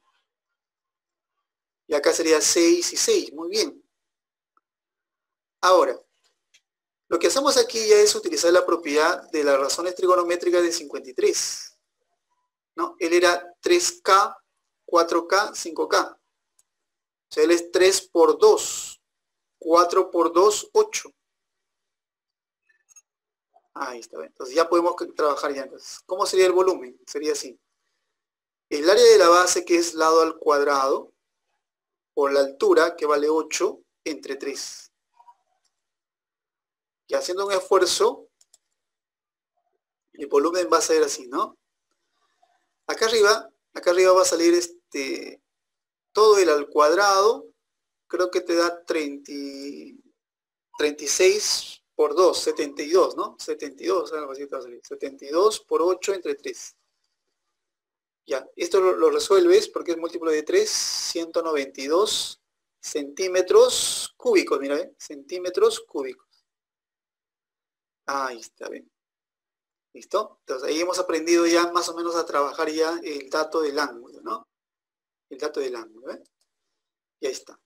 Y acá sería seis y seis, muy bien. Ahora, lo que hacemos aquí ya es utilizar la propiedad de las razones trigonométricas de cincuenta y tres. ¿No? Él era tres K, cuatro K, cinco K. O sea, él es tres por dos. cuatro por dos, ocho. Ahí está. Entonces ya podemos trabajar ya. Entonces, ¿cómo sería el volumen? Sería así. El área de la base, que es lado al cuadrado, por la altura, que vale ocho, entre tres. Y haciendo un esfuerzo, el volumen va a ser así, ¿no? Acá arriba, acá arriba va a salir este, todo el al cuadrado, creo que te da treinta, treinta y seis por dos, setenta y dos, ¿no? setenta y dos, algo así te va a salir. setenta y dos por ocho entre tres. Ya, esto lo, lo resuelves porque es múltiplo de tres, ciento noventa y dos centímetros cúbicos, mira, ¿eh? Centímetros cúbicos. Ahí está, bien. ¿Listo? Entonces ahí hemos aprendido ya más o menos a trabajar ya el dato del ángulo, ¿no? El dato del ángulo, ¿eh? Y ahí está.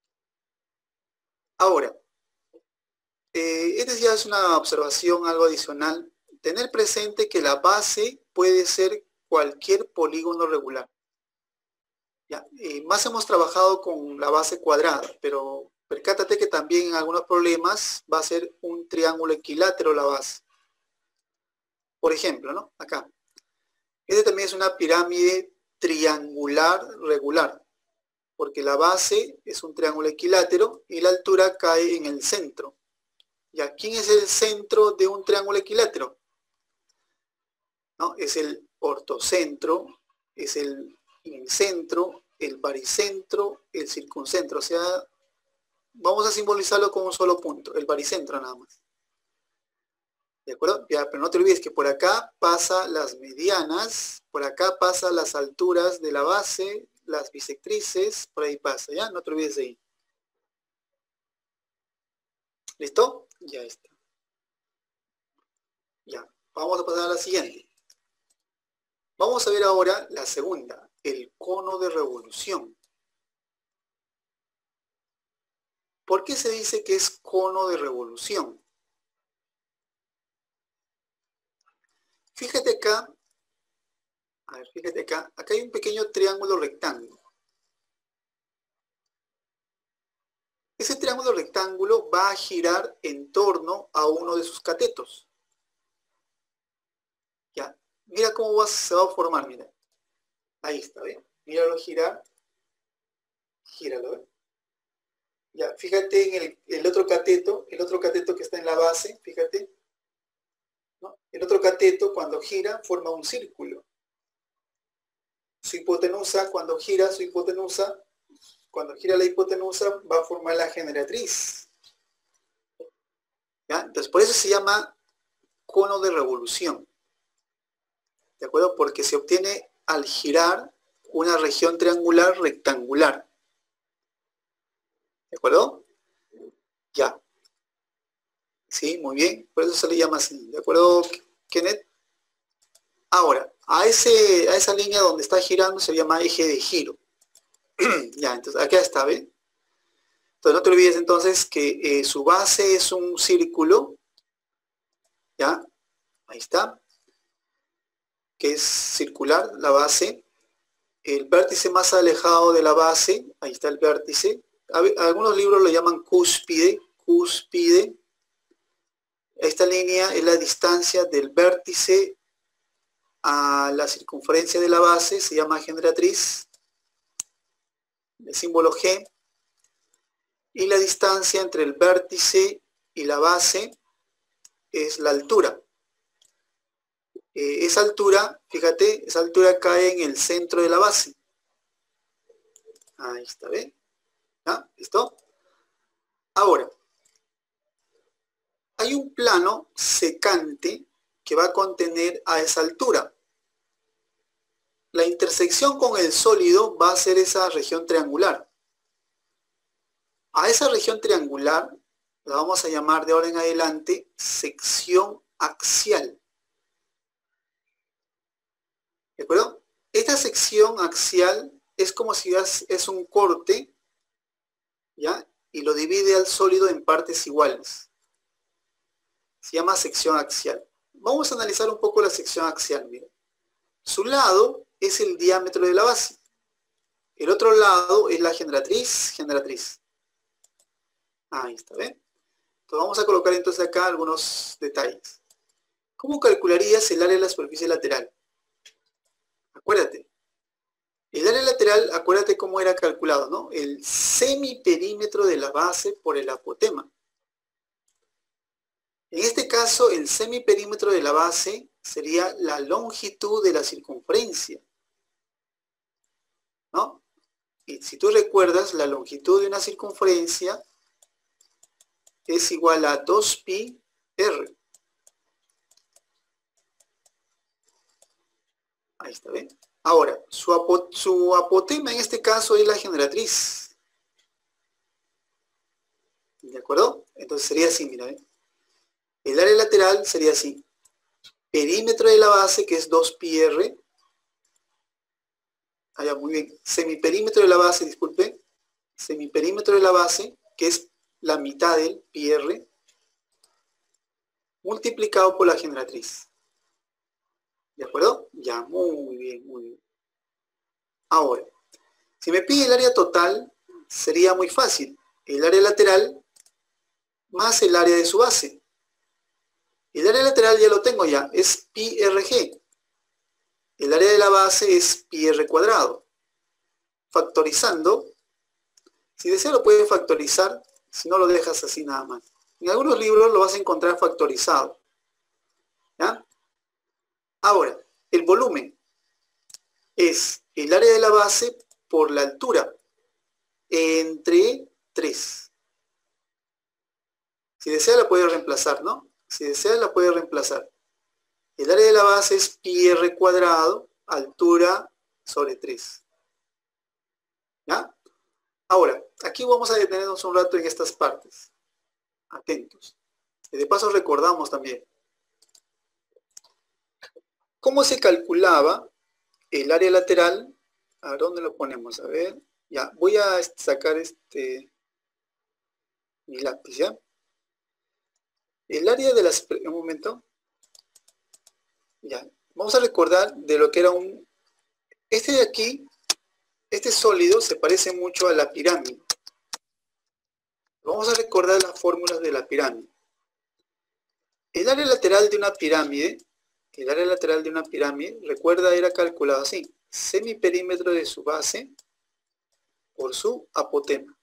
Ahora, eh, esta ya es una observación algo adicional. Tener presente que la base puede ser cualquier polígono regular. ¿Ya? Eh, más hemos trabajado con la base cuadrada, pero percátate que también en algunos problemas va a ser un triángulo equilátero la base. Por ejemplo, ¿no? Acá. Este también es una pirámide triangular regular, porque la base es un triángulo equilátero y la altura cae en el centro. ¿Ya? ¿Quién es el centro de un triángulo equilátero? ¿no? Es el ortocentro, es el incentro, el baricentro, el circuncentro. O sea, vamos a simbolizarlo con un solo punto, el baricentro nada más. ¿De acuerdo? Ya, pero no te olvides que por acá pasa las medianas, por acá pasa las alturas de la base, las bisectrices, por ahí pasa, ¿ya? No te olvides de ahí. ¿Listo? Ya está. Ya, vamos a pasar a la siguiente. Vamos a ver ahora la segunda, el cono de revolución. ¿Por qué se dice que es cono de revolución? Fíjate acá, a ver, fíjate acá, acá hay un pequeño triángulo rectángulo. Ese triángulo rectángulo va a girar en torno a uno de sus catetos. Ya, mira cómo va, se va a formar, mira. Ahí está, ¿ven? Míralo girar. Gíralo, ¿ven? Ya, fíjate en el, el otro cateto, el otro cateto que está en la base, fíjate. ¿No? El otro cateto, cuando gira, forma un círculo. Su hipotenusa, cuando gira su hipotenusa, cuando gira la hipotenusa, va a formar la generatriz. ¿Ya? Entonces, por eso se llama cono de revolución. ¿De acuerdo? Porque se obtiene al girar una región triangular rectangular. ¿De acuerdo? Ya. Sí, muy bien. Por eso se le llama así. ¿De acuerdo, Kenneth? Ahora, a, ese, a esa línea donde está girando se llama eje de giro. Ya, entonces acá está, ¿ven? Entonces no te olvides entonces que eh, su base es un círculo. ¿Ya? Ahí está. Que es circular, la base. El vértice más alejado de la base, ahí está el vértice. Algunos libros lo llaman cúspide, cúspide. Esta línea es la distancia del vértice a la circunferencia de la base, se llama generatriz, el símbolo G. Y la distancia entre el vértice y la base es la altura. Eh, esa altura, fíjate, esa altura cae en el centro de la base. Ahí está, ¿ven? ¿Ya? ¿Listo? Ahora, hay un plano secante que va a contener a esa altura. La intersección con el sólido va a ser esa región triangular. A esa región triangular la vamos a llamar de ahora en adelante sección axial. ¿De acuerdo? Esta sección axial es como si es un corte, ¿ya? Y lo divide al sólido en partes iguales. Se llama sección axial. Vamos a analizar un poco la sección axial. Mira. Su lado es el diámetro de la base. El otro lado es la generatriz, generatriz. Ahí está, ¿ven? Entonces vamos a colocar entonces acá algunos detalles. ¿Cómo calcularías el área de la superficie lateral? Acuérdate. El área lateral, acuérdate cómo era calculado, ¿no? El semiperímetro de la base por el apotema. En este caso, el semiperímetro de la base sería la longitud de la circunferencia, ¿no? Y si tú recuerdas, la longitud de una circunferencia es igual a dos pi r. Ahí está, ¿ven? Ahora, su, apo, su apotema en este caso es la generatriz. ¿De acuerdo? Entonces sería así, mira, ¿ven? El área lateral sería así. Perímetro de la base, que es dos pi r. Ah, muy bien. Semiperímetro de la base, disculpe. Semiperímetro de la base, que es la mitad del pi r, multiplicado por la generatriz. ¿De acuerdo? Ya, muy bien, muy bien. Ahora, si me pide el área total, sería muy fácil. El área lateral más el área de su base. El área lateral ya lo tengo ya, es pi r g. El área de la base es pi r cuadrado. Factorizando, si desea lo puede factorizar, si no lo dejas así nada más. En algunos libros lo vas a encontrar factorizado. ¿Ya? Ahora, el volumen es el área de la base por la altura entre tres. Si desea la puede reemplazar, ¿no? Si desea la puede reemplazar. El área de la base es pi r cuadrado, altura sobre tres. ¿Ya? Ahora, aquí vamos a detenernos un rato en estas partes. Atentos. Y de paso recordamos también. ¿Cómo se calculaba el área lateral? ¿A dónde lo ponemos? A ver. Ya, voy a sacar este mi lápiz, ¿ya? El área de las... Un momento. Ya. Vamos a recordar de lo que era un... Este de aquí, este sólido se parece mucho a la pirámide. Vamos a recordar las fórmulas de la pirámide. El área lateral de una pirámide, el área lateral de una pirámide, recuerda, era calculado así. Semiperímetro de su base por su apotema.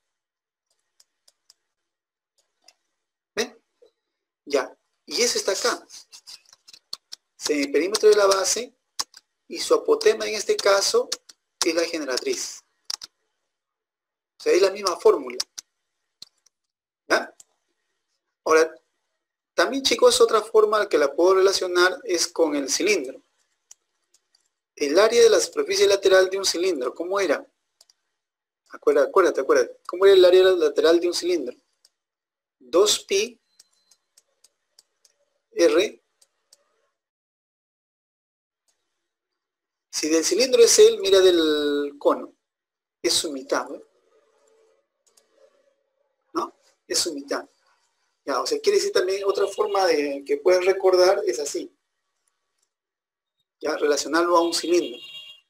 ¿Ven? Ya. Y eso está acá. Semiperímetro de la base y su apotema en este caso es la generatriz. O sea, es la misma fórmula. ¿Ya? Ahora, también, chicos, otra forma que la puedo relacionar es con el cilindro. El área de la superficie lateral de un cilindro, ¿cómo era? Acuérdate, acuérdate, acuérdate. ¿Cómo era el área lateral de un cilindro? dos pi r. Si del cilindro es el, mira del cono. Es su mitad, ¿no? ¿No? Es su mitad. Ya, o sea, quiere decir también otra forma de que puedes recordar es así. Ya, relacionarlo a un cilindro.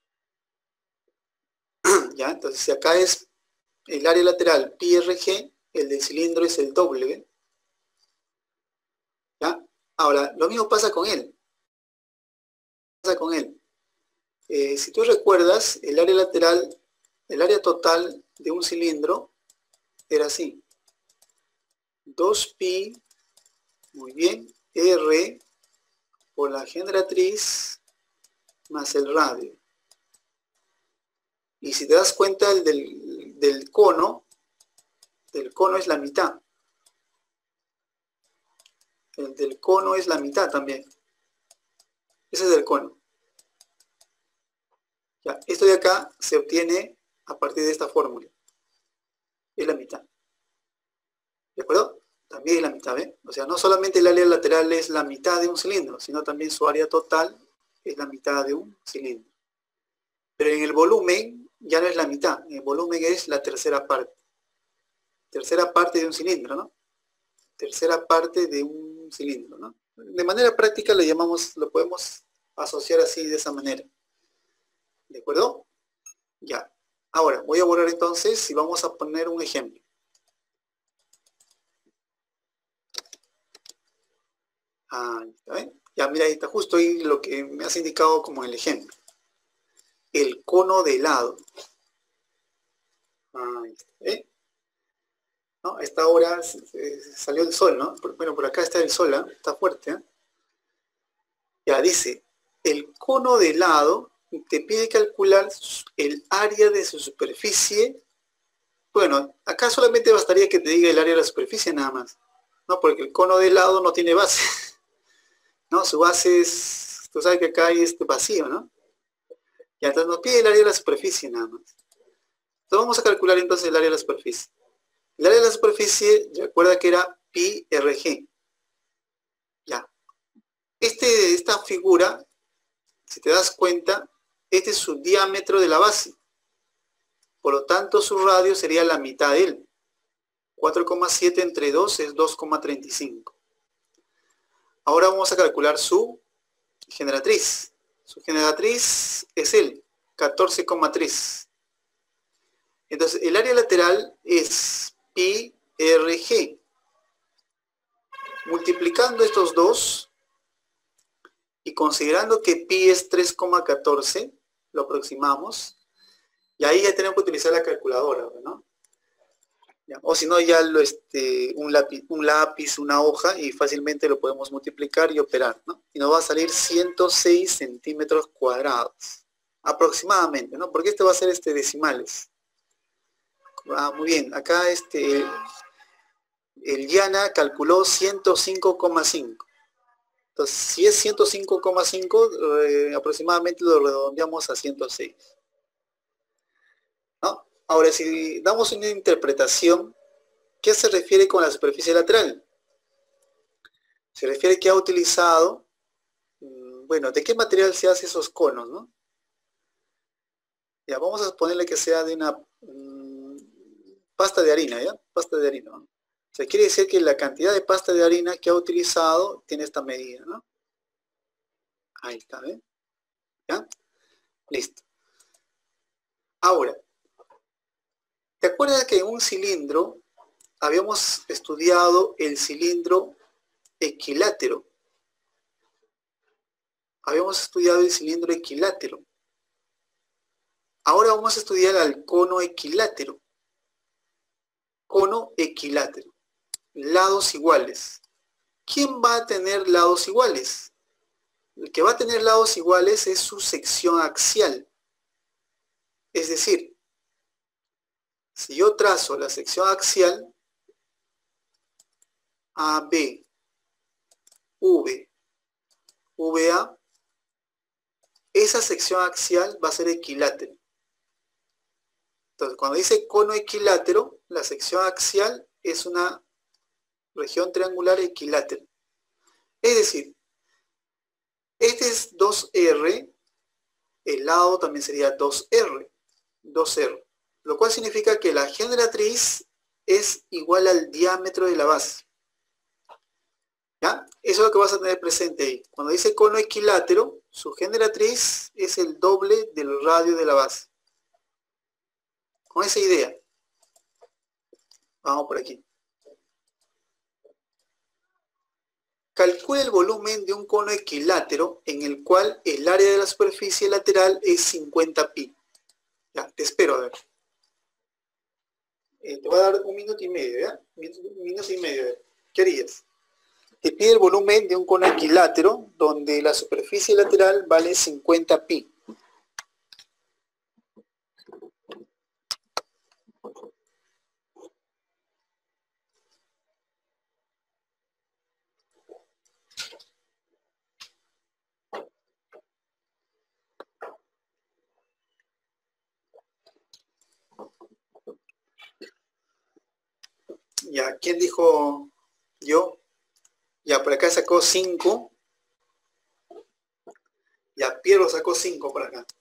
Ya, entonces si acá es el área lateral pi r g, el del cilindro es el W. ¿Ya? Ahora, lo mismo pasa con él. Pasa con él. Eh, si tú recuerdas, el área lateral, el área total de un cilindro era así. dos pi, muy bien, R por la generatriz más el radio. Y si te das cuenta, el del, del cono, del cono es la mitad. El del cono es la mitad también. Ese es el cono. Ya, esto de acá se obtiene a partir de esta fórmula. Es la mitad. ¿De acuerdo? También es la mitad, ¿eh? O sea, no solamente el área lateral es la mitad de un cilindro, sino también su área total es la mitad de un cilindro. Pero en el volumen ya no es la mitad. En el volumen es la tercera parte. Tercera parte de un cilindro, ¿no? Tercera parte de un cilindro, ¿no? De manera práctica le llamamos, lo podemos asociar así, de esa manera. ¿De acuerdo? Ya. Ahora, voy a borrar entonces y vamos a poner un ejemplo. Ahí está, ¿eh? Ya, mira, ahí está justo ahí lo que me has indicado como el ejemplo. El cono de helado. Ahí está, ¿eh? ¿No? A esta hora eh, salió el sol, ¿no? Bueno, por acá está el sol, ¿eh? Está fuerte, ¿eh? Ya dice, el cono de helado te pide calcular el área de su superficie. Bueno, acá solamente bastaría que te diga el área de la superficie nada más, ¿no? Porque el cono de helado no tiene base, ¿no? Su base es, tú sabes que acá hay este vacío, ¿no? Y entonces nos pide el área de la superficie nada más. Entonces vamos a calcular entonces el área de la superficie. El área de la superficie, recuerda que era pi r g. Ya. Este, esta figura, si te das cuenta, este es su diámetro de la base. Por lo tanto, su radio sería la mitad de él. cuatro coma siete entre dos es dos coma treinta y cinco. Ahora vamos a calcular su generatriz. Su generatriz es el catorce coma tres. Entonces, el área lateral es pi r g. Multiplicando estos dos y considerando que pi es tres coma catorce, lo aproximamos, y ahí ya tenemos que utilizar la calculadora, ¿no? ¿Ya? O si no, ya lo, este, un, lápiz, un lápiz, una hoja, y fácilmente lo podemos multiplicar y operar, ¿no? Y nos va a salir ciento seis centímetros cuadrados, aproximadamente, ¿no? Porque este va a ser este, decimales. Ah, muy bien, acá este, el Yana calculó ciento cinco coma cinco. Entonces, si es ciento cinco coma cinco, eh, aproximadamente lo redondeamos a ciento seis. ¿No? Ahora, si damos una interpretación, ¿qué se refiere con la superficie lateral? Se refiere que ha utilizado, bueno, ¿de qué material se hacen esos conos, no? Ya, vamos a suponerle que sea de una um, pasta de harina, ¿ya? Pasta de harina, ¿no? O sea, quiere decir que la cantidad de pasta de harina que ha utilizado tiene esta medida, ¿no? Ahí está, ¿ven? ¿Ya? Listo. Ahora, ¿te acuerdas que en un cilindro habíamos estudiado el cilindro equilátero? Habíamos estudiado el cilindro equilátero. Ahora vamos a estudiar al cono equilátero. Cono equilátero. Lados iguales. ¿Quién va a tener lados iguales? El que va a tener lados iguales es su sección axial. Es decir, si yo trazo la sección axial A B, V, V A, esa sección axial va a ser equilátero. Entonces, cuando dice cono equilátero, la sección axial es una región triangular equilátero. Es decir, este es dos R, el lado también sería dos R, dos R, lo cual significa que la generatriz es igual al diámetro de la base. ¿Ya? Eso es lo que vas a tener presente ahí. Cuando dice cono equilátero, su generatriz es el doble del radio de la base. Con esa idea, vamos por aquí. Calcula el volumen de un cono equilátero en el cual el área de la superficie lateral es cincuenta pi. Ya, te espero, a ver. Eh, te voy a dar un minuto y medio, ¿ya? Un minuto y medio, a ver. ¿Qué harías? Te pide el volumen de un cono equilátero donde la superficie lateral vale cincuenta pi. Ya, ¿quién dijo yo? Ya, por acá sacó cinco. Ya, Piero sacó cinco por acá.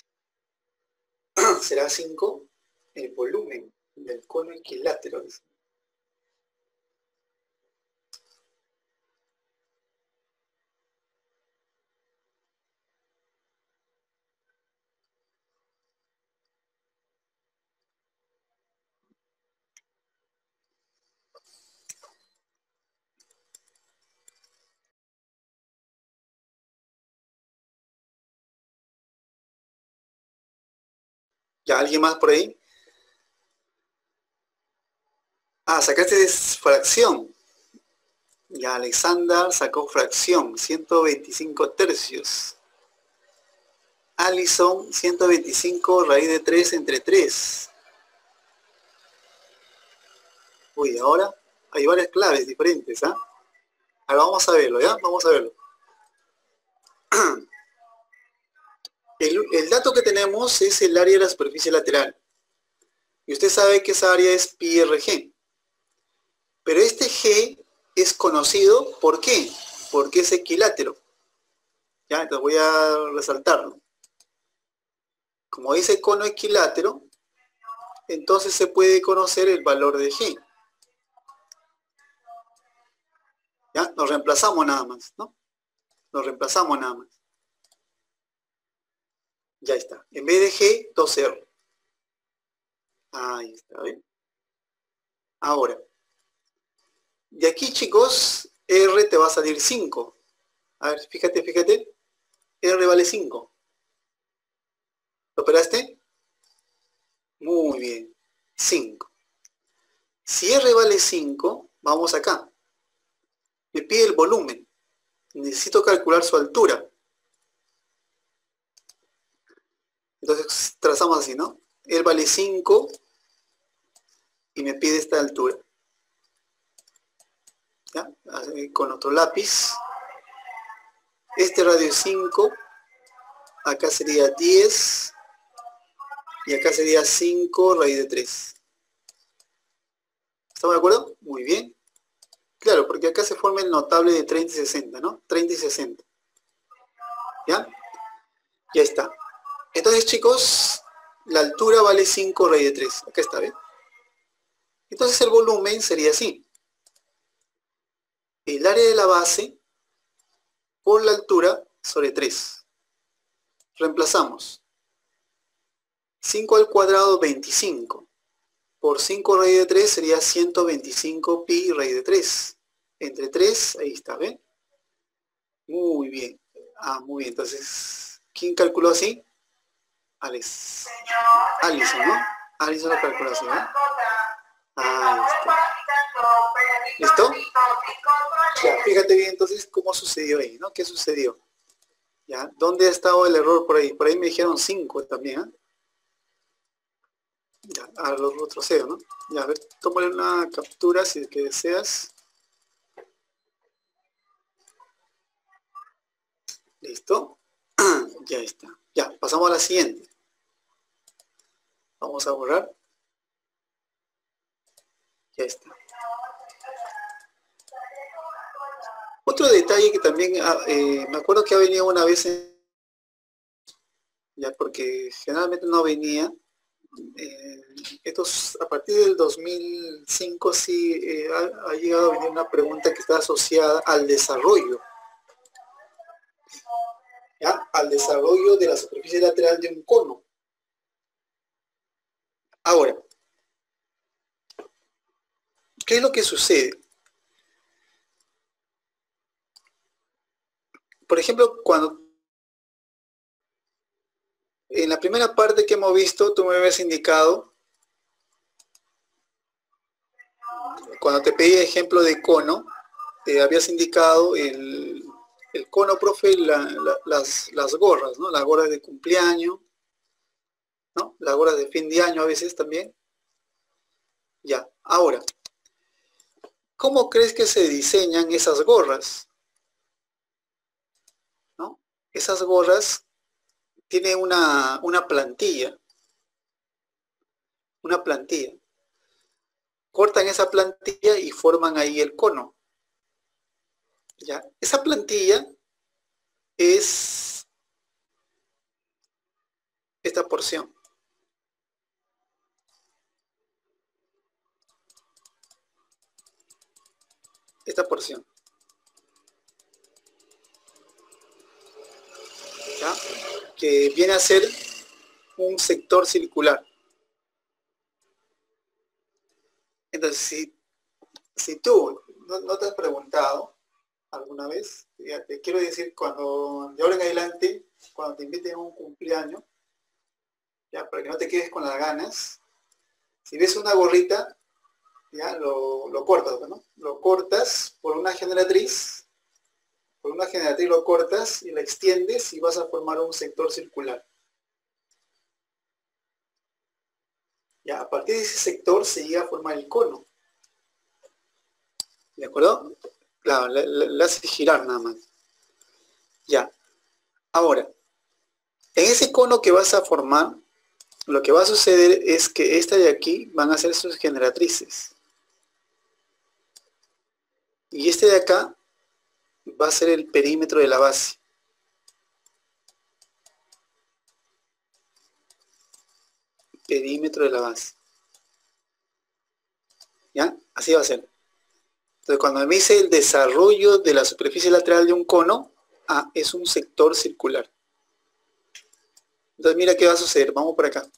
Será cinco el volumen del cono equilátero. ¿Ya alguien más por ahí? Ah, sacaste fracción. Ya, Alexander sacó fracción, ciento veinticinco tercios. Alison, ciento veinticinco raíz de tres entre tres. Uy, ahora hay varias claves diferentes, ¿ah? ¿eh? Ahora vamos a verlo, ¿ya? Vamos a verlo. El, el dato que tenemos es el área de la superficie lateral. Y usted sabe que esa área es pi R G. Pero este G es conocido, ¿por qué? Porque es equilátero. Ya, entonces voy a resaltarlo. Como dice cono equilátero, entonces se puede conocer el valor de G. ¿Ya? Nos reemplazamos nada más, ¿no? Nos reemplazamos nada más. Ya está. En vez de G, dos R. Ahí está, ¿ven? Ahora, de aquí, chicos, R te va a salir cinco. A ver, fíjate, fíjate. R vale cinco. ¿Lo operaste? Muy bien. cinco. Si R vale cinco, vamos acá. Me pide el volumen. Necesito calcular su altura. Entonces trazamos así, ¿no? Él vale cinco y me pide esta altura. ¿Ya? Con otro lápiz. Este radio es cinco. Acá sería diez. Y acá sería cinco raíz de tres. ¿Estamos de acuerdo? Muy bien. Claro, porque acá se forma el notable de treinta y sesenta, ¿no? treinta y sesenta. ¿Ya? Ya está. Entonces, chicos, la altura vale cinco raíz de tres. Acá está, ¿ven? Entonces el volumen sería así. El área de la base por la altura sobre tres. Reemplazamos. cinco al cuadrado, veinticinco. Por cinco raíz de tres sería ciento veinticinco pi raíz de tres. Entre tres, ahí está, ¿ven? Muy bien. Ah, muy bien. Entonces, ¿quién calculó así? Alex. Alison, ¿no? Alison lo calculó así, ¿eh? Ahí está. ¿Listo? Ya, fíjate bien entonces cómo sucedió ahí, ¿no? ¿Qué sucedió? ¿Ya? ¿Dónde ha estado el error por ahí? Por ahí me dijeron cinco también, ¿eh? Ya, ahora lo retrocedo, ¿no? Ya, a ver, tómale una captura si es que deseas. ¿Listo? Ya está. Ya, pasamos a la siguiente. Vamos a borrar. Ya está. Otro detalle que también, eh, me acuerdo que ha venido una vez, en, ya porque generalmente no venía, eh, estos, a partir del dos mil cinco sí eh, ha, ha llegado a venir una pregunta que está asociada al desarrollo, ¿ya? Al desarrollo de la superficie lateral de un cono. Ahora, ¿qué es lo que sucede? Por ejemplo, cuando en la primera parte que hemos visto, tú me habías indicado, cuando te pedí ejemplo de cono, te habías indicado el, el cono, profe, la, la, las, las gorras, ¿no? Las gorras de cumpleaños, ¿no? Las gorras de fin de año a veces también. Ya, ahora, ¿cómo crees que se diseñan esas gorras? ¿No? Esas gorras tienen una, una plantilla. Una plantilla. Cortan esa plantilla y forman ahí el cono. ¿Ya? Esa plantilla es esta porción. Esta porción. ¿Ya? Que viene a ser un sector circular. Entonces, si, si tú no, no te has preguntado alguna vez, ya te quiero decir, cuando de ahora en adelante, cuando te inviten a un cumpleaños, ya, para que no te quedes con las ganas, si ves una gorrita, ya, lo, lo cortas, ¿no? Lo cortas por una generatriz, por una generatriz lo cortas y la extiendes y vas a formar un sector circular. Ya, a partir de ese sector se llega a formar el cono. ¿De acuerdo? Claro, le, le, le hace girar nada más. Ya. Ahora, en ese cono que vas a formar, lo que va a suceder es que esta de aquí van a ser sus generatrices. Y este de acá va a ser el perímetro de la base. Perímetro de la base. ¿Ya? Así va a ser. Entonces, cuando me dice el desarrollo de la superficie lateral de un cono, ah, es un sector circular. Entonces, mira qué va a suceder. Vamos por acá.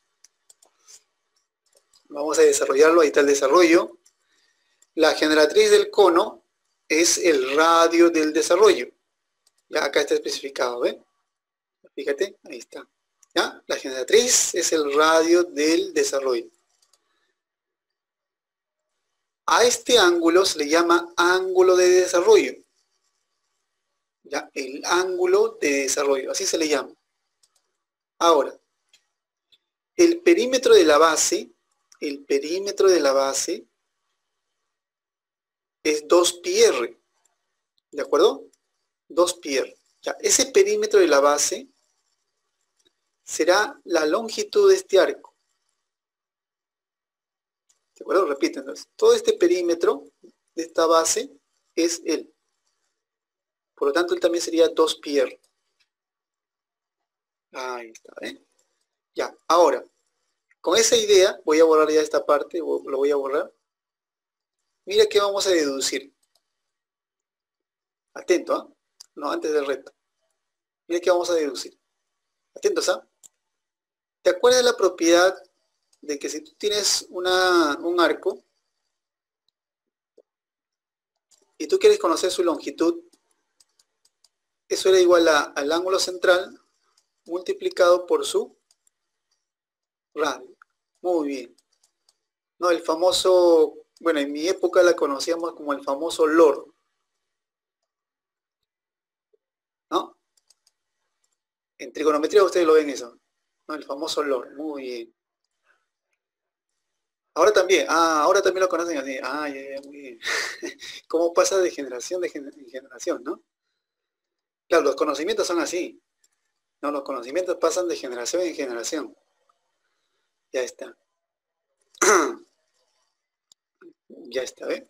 Vamos a desarrollarlo. Ahí está el desarrollo. La generatriz del cono es el radio del desarrollo. Ya acá está especificado, ¿ven? Fíjate, ahí está. ¿Ya? La generatriz es el radio del desarrollo. A este ángulo se le llama ángulo de desarrollo. ¿Ya? El ángulo de desarrollo, así se le llama. Ahora, el perímetro de la base, el perímetro de la base es dos pi r, ¿de acuerdo? dos pi r. Ya, ese perímetro de la base será la longitud de este arco. ¿De acuerdo? Repito, entonces, todo este perímetro de esta base es él. Por lo tanto, él también sería dos pi r. Ahí está, ¿eh? Ya, ahora, con esa idea, voy a borrar ya esta parte, lo voy a borrar. Mira qué vamos a deducir. Atento, ¿ah? ¿eh? No, antes del reto. Mira qué vamos a deducir. Atentos, ¿ah? ¿eh? ¿Te acuerdas de la propiedad de que si tú tienes una, un arco y tú quieres conocer su longitud, eso era igual a, al ángulo central multiplicado por su radio? Muy bien. No, el famoso, bueno, en mi época la conocíamos como el famoso lord, ¿no? En trigonometría ustedes lo ven eso, ¿no? El famoso lord, muy bien. Ahora también, ah, ahora también lo conocen así, ah, ya, ya, muy bien. ¿Cómo pasa de generación de gener en generación, no? Claro, los conocimientos son así, ¿no? Los conocimientos pasan de generación en generación. Ya está. Ya está, ¿ves?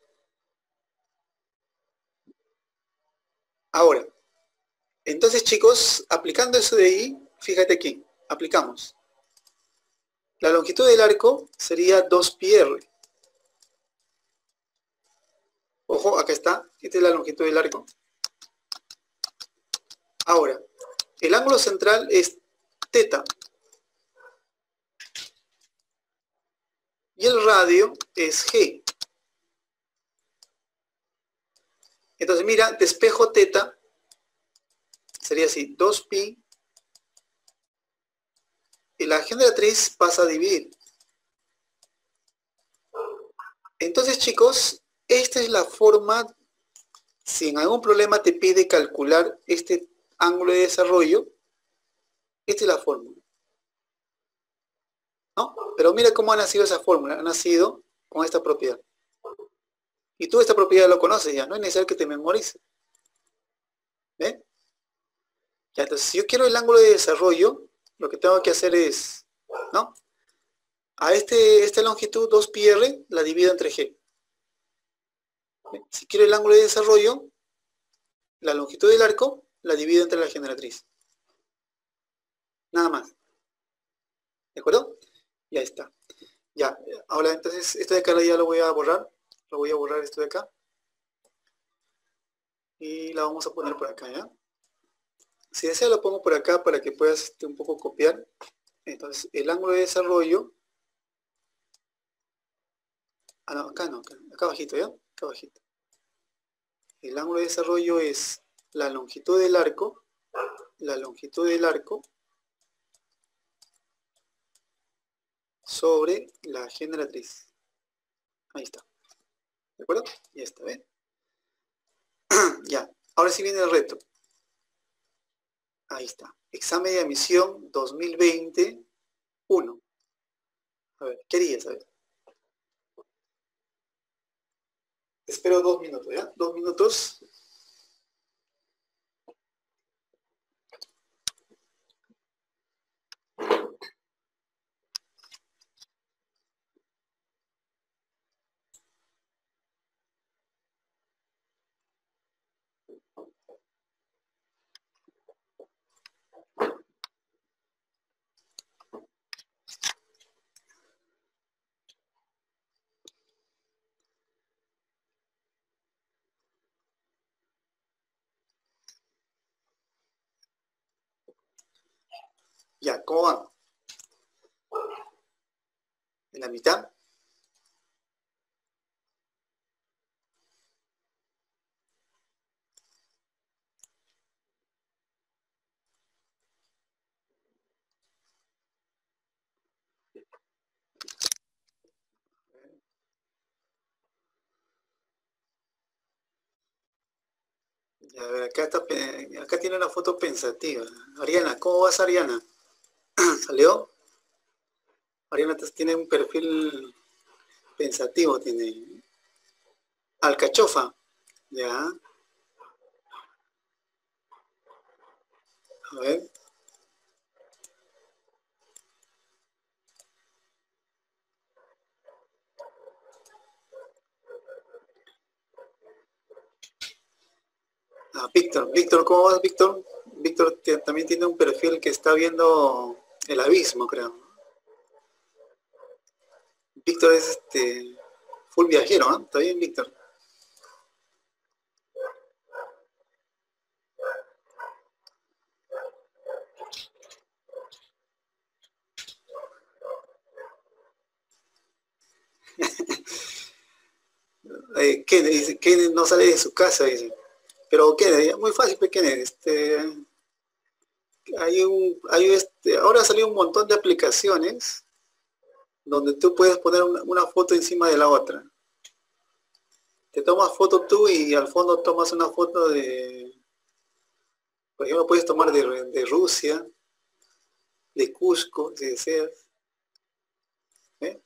Ahora, entonces chicos, aplicando eso de ahí, fíjate aquí, aplicamos. La longitud del arco sería dos pi r. Ojo, acá está, esta es la longitud del arco. Ahora, el ángulo central es teta. Y el radio es g. Entonces mira, despejo teta, sería así, dos pi. Y la generatriz pasa a dividir. Entonces chicos, esta es la forma, si en algún problema te pide calcular este ángulo de desarrollo, esta es la fórmula, ¿no? Pero mira cómo ha nacido esa fórmula, ha nacido con esta propiedad. Y tú esta propiedad lo conoces ya, no es necesario que te memorices. ¿Ves? Ya, entonces, si yo quiero el ángulo de desarrollo, lo que tengo que hacer es, ¿no? A este, esta longitud dos pi r la divido entre g. ¿Ves? Si quiero el ángulo de desarrollo, la longitud del arco la divido entre la generatriz. Nada más. ¿De acuerdo? Ya está. Ya, ahora entonces esto de acá ya lo voy a borrar. Lo voy a borrar esto de acá. Y la vamos a poner por acá, ¿ya? Si desea lo pongo por acá para que puedas este, un poco copiar. Entonces, el ángulo de desarrollo... Ah, no, acá no, acá, acá abajito, ¿ya? Acá abajito. El ángulo de desarrollo es la longitud del arco, la longitud del arco sobre la generatriz. Ahí está. ¿De acuerdo? Ya está, ¿ven? Ya. Ahora sí viene el reto. Ahí está. Examen de admisión dos mil veinte uno. A ver, ¿qué harías? A ver. Espero dos minutos, ¿ya? Dos minutos. Ya, ¿cómo van? ¿En la mitad? A ver, acá, está, acá tiene una foto pensativa. Ariana, ¿cómo vas, Ariana? ¿Salió? Ariana tiene un perfil pensativo, tiene. Alcachofa, ya. A ver. Ah, Víctor, Víctor, ¿cómo vas, Víctor? Víctor también tiene un perfil que está viendo el abismo, creo. Víctor es este full viajero, ¿no? ¿Está bien, Víctor? eh, Kennedy dice, Kennedy no sale de su casa, dice. Pero Kennedy, muy fácil, Kennedy, este, hay un, hay este, ahora ha salido un montón de aplicaciones donde tú puedes poner una, una foto encima de la otra. Te tomas foto tú y al fondo tomas una foto de, por ejemplo, puedes tomar de, de Rusia, de Cusco, si deseas. ¿Eh?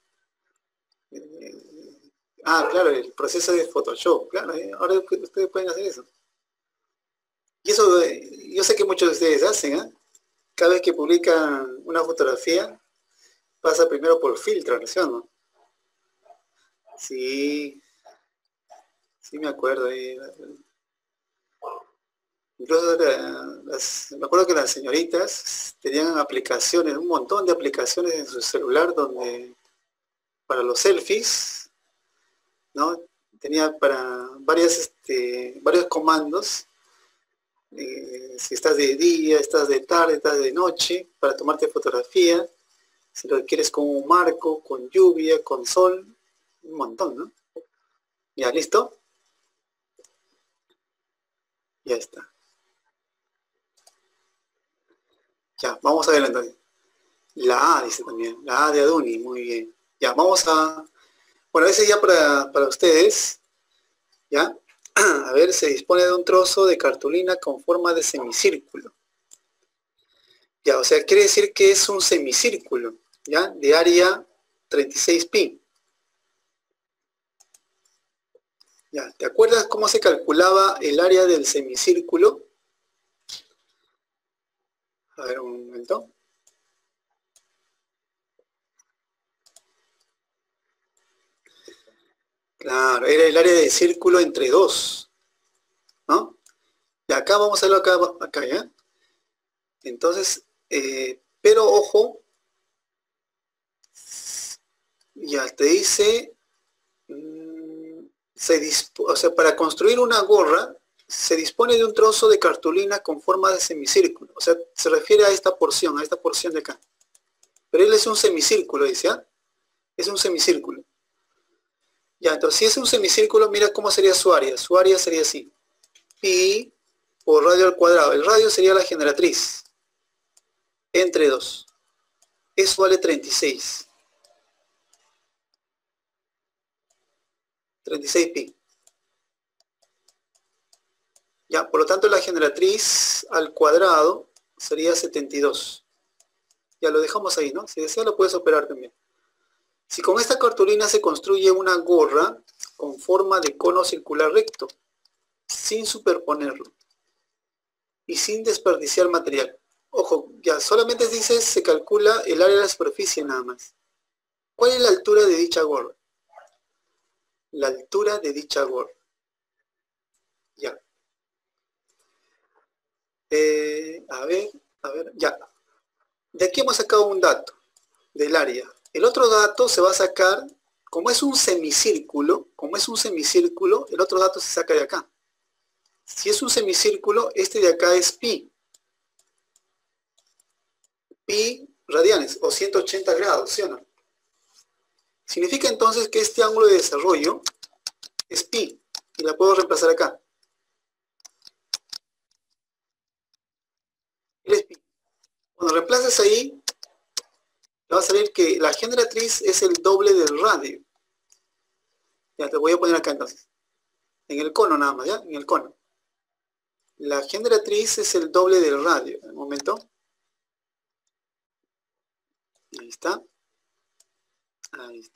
Eh, ah, claro, el proceso de Photoshop, claro, ¿eh? Ahora ustedes pueden hacer eso. Y eso, eh, yo sé que muchos de ustedes hacen, ¿eh? Cada vez que publican una fotografía, pasa primero por filtro, ¿no? Sí, sí me acuerdo. Eh. Incluso las, me acuerdo que las señoritas tenían aplicaciones, un montón de aplicaciones en su celular donde para los selfies, ¿no? Tenía para varias, este, varios comandos, eh, si estás de día, estás de tarde, estás de noche, para tomarte fotografía, si lo quieres con un marco, con lluvia, con sol, un montón, ¿no? ¿Ya listo? Ya está. Ya, vamos a ver entonces. La A dice también, la A de Aduni, muy bien. Ya, vamos a... Bueno, ese ya para, para ustedes, ¿ya? A ver, se dispone de un trozo de cartulina con forma de semicírculo. Ya, o sea, quiere decir que es un semicírculo, ¿ya? De área treinta y seis pi. Ya, ¿te acuerdas cómo se calculaba el área del semicírculo? A ver, un momento. Claro, era el área del círculo entre dos, ¿no? Y acá vamos a verlo acá, acá, ¿ya? Entonces, eh, pero ojo, ya te dice, mmm, se o sea, para construir una gorra se dispone de un trozo de cartulina con forma de semicírculo. O sea, se refiere a esta porción, a esta porción de acá. Pero él es un semicírculo, dice, ¿ah? Es un semicírculo. Ya, entonces si es un semicírculo, mira cómo sería su área. Su área sería así. Pi por radio al cuadrado. El radio sería la generatriz. Entre dos. Eso vale treinta y seis. treinta y seis pi. Ya, por lo tanto la generatriz al cuadrado sería setenta y dos. Ya lo dejamos ahí, ¿no? Si deseas lo puedes operar también. Si con esta cartulina se construye una gorra con forma de cono circular recto, sin superponerlo y sin desperdiciar material. Ojo, ya solamente dice se calcula el área de la superficie nada más. ¿Cuál es la altura de dicha gorra? La altura de dicha gorra. Ya. Eh, a ver, a ver, ya. De aquí hemos sacado un dato del área. El otro dato se va a sacar, como es un semicírculo, como es un semicírculo, el otro dato se saca de acá. Si es un semicírculo, este de acá es pi. Pi radianes, o ciento ochenta grados, ¿sí o no? Significa entonces que este ángulo de desarrollo es pi, y la puedo reemplazar acá. Él es pi. Cuando reemplazas ahí, te va a salir que la generatriz es el doble del radio. Ya, te voy a poner acá entonces. En el cono nada más, ¿ya? En el cono. La generatriz es el doble del radio. Un momento. Ahí está. Ahí está.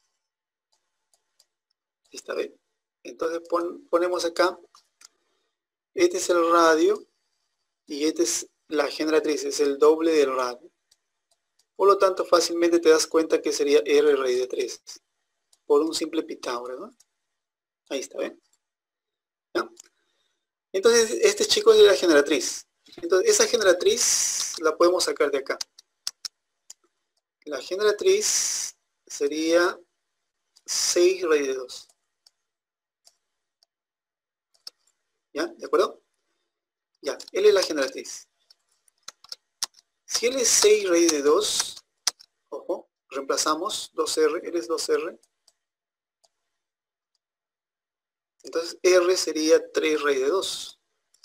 Ahí está, ¿ve? Entonces pon, ponemos acá. Este es el radio. Y esta es la generatriz. Es el doble del radio. Por lo tanto, fácilmente te das cuenta que sería R raíz de tres. Por un simple Pitágoras, ¿no? Ahí está, ¿ven? ¿Ya? Entonces, este chico es la generatriz. Entonces, esa generatriz la podemos sacar de acá. La generatriz sería seis raíz de dos. ¿Ya? ¿De acuerdo? Ya, él es la generatriz. Si él es seis raíz de dos, ojo, reemplazamos dos R, él es dos R. Entonces R sería tres raíz de dos.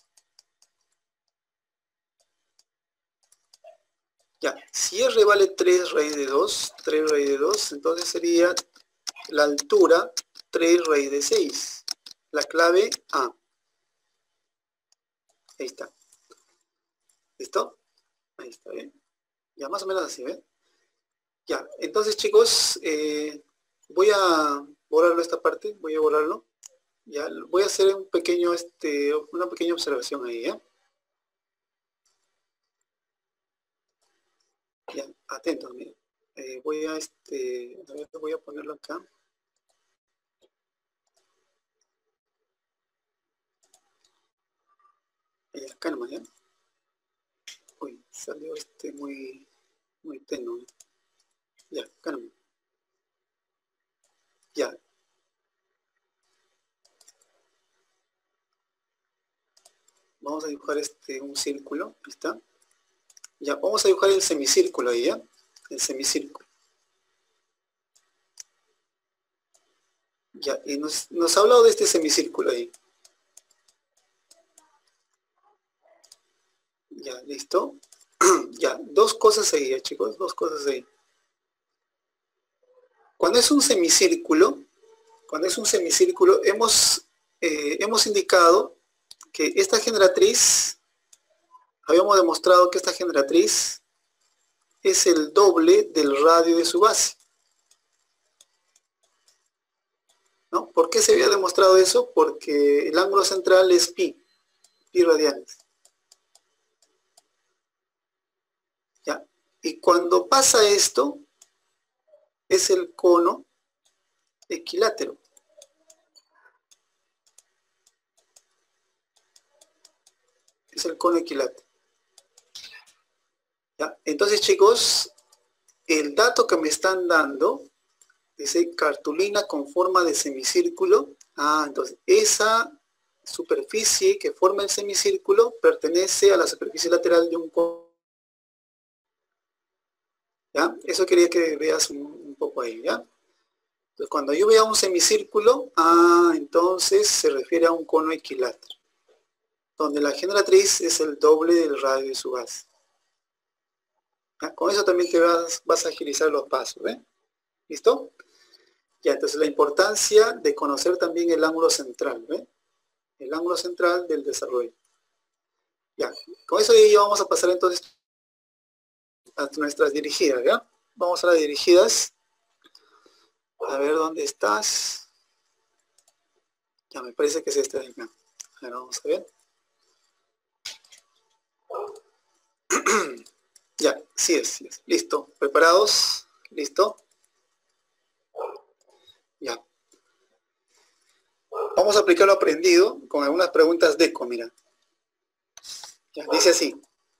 Ya, si R vale tres raíz de dos, tres raíz de dos, entonces sería la altura tres raíz de seis. La clave A. Ahí está. ¿Listo? Ahí está, bien. Ya, más o menos así, ¿ven? Ya, entonces chicos, eh, voy a borrarlo esta parte, voy a borrarlo. Ya, voy a hacer un pequeño, este, una pequeña observación ahí, ¿ya? Ya, atentos, miren. Eh, voy a, este, a ver, voy a ponerlo acá. Y acá nomás, ¿ya? Uy, salió este muy, muy tenue. Ya, acá nomás. Ya. Vamos a dibujar este, un círculo, ahí está. Ya, vamos a dibujar el semicírculo ahí, ¿ya? El semicírculo. Ya, y nos, nos ha hablado de este semicírculo ahí. Ya, listo. Ya, dos cosas ahí, ¿ya, chicos? Dos cosas ahí. Cuando es un semicírculo, cuando es un semicírculo, hemos, eh, hemos indicado que esta generatriz, habíamos demostrado que esta generatriz es el doble del radio de su base. ¿No? ¿Por qué se había demostrado eso? Porque el ángulo central es pi, pi radianes. ¿Ya? Y cuando pasa esto, es el cono equilátero. Es el cono equilátero. ¿Ya? Entonces, chicos, el dato que me están dando dice cartulina con forma de semicírculo. Ah, entonces esa superficie que forma el semicírculo pertenece a la superficie lateral de un cono. ¿Ya? Eso quería que veas un, un poco ahí, ¿ya? Entonces, cuando yo vea un semicírculo, ah, entonces se refiere a un cono equilátero, donde la generatriz es el doble del radio de su base. ¿Ya? Con eso también te vas, vas a agilizar los pasos, ¿eh? ¿Listo? Ya, entonces la importancia de conocer también el ángulo central, ¿ve? El ángulo central del desarrollo. Ya, con eso ya vamos a pasar entonces a nuestras dirigidas, ¿ya? Vamos a las dirigidas. A ver dónde estás. Ya, me parece que es esta de acá. A ver, vamos a ver. Ya, sí es, sí es. Listo. ¿Preparados? ¿Listo? Ya. Vamos a aplicar lo aprendido con algunas preguntas de eco, mira. Ya, dice así.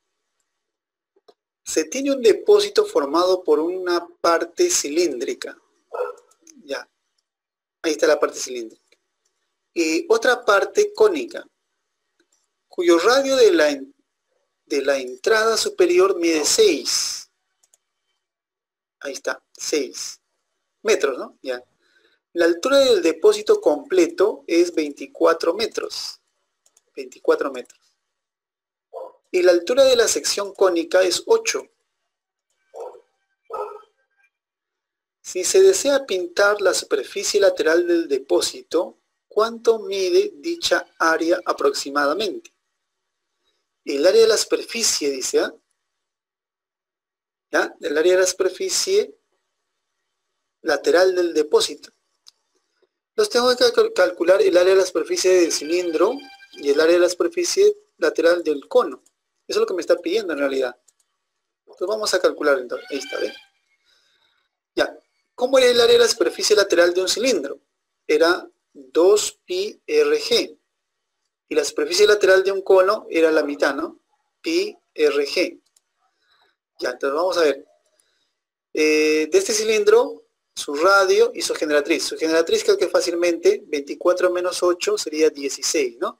Se tiene un depósito formado por una parte cilíndrica. Ya. Ahí está la parte cilíndrica. Y otra parte cónica, cuyo radio de la, de la entrada superior mide seis. Ahí está, seis metros, ¿no? Ya. La altura del depósito completo es veinticuatro metros. veinticuatro metros. Y la altura de la sección cónica es ocho. Si se desea pintar la superficie lateral del depósito, ¿cuánto mide dicha área aproximadamente? el área de la superficie, dice, ¿ah? ¿Ya? El área de la superficie lateral del depósito. Entonces tengo que calcular el área de la superficie del cilindro y el área de la superficie lateral del cono. Eso es lo que me está pidiendo en realidad. Entonces vamos a calcular entonces. Ahí está, ¿ven? Ya. ¿Cómo era el área de la superficie lateral de un cilindro? Era dos pi R G. Y la superficie lateral de un cono era la mitad, ¿no? Pi R G. Ya, entonces vamos a ver. Eh, de este cilindro, su radio y su generatriz. Su generatriz creo que fácilmente, veinticuatro menos ocho sería dieciséis, ¿no?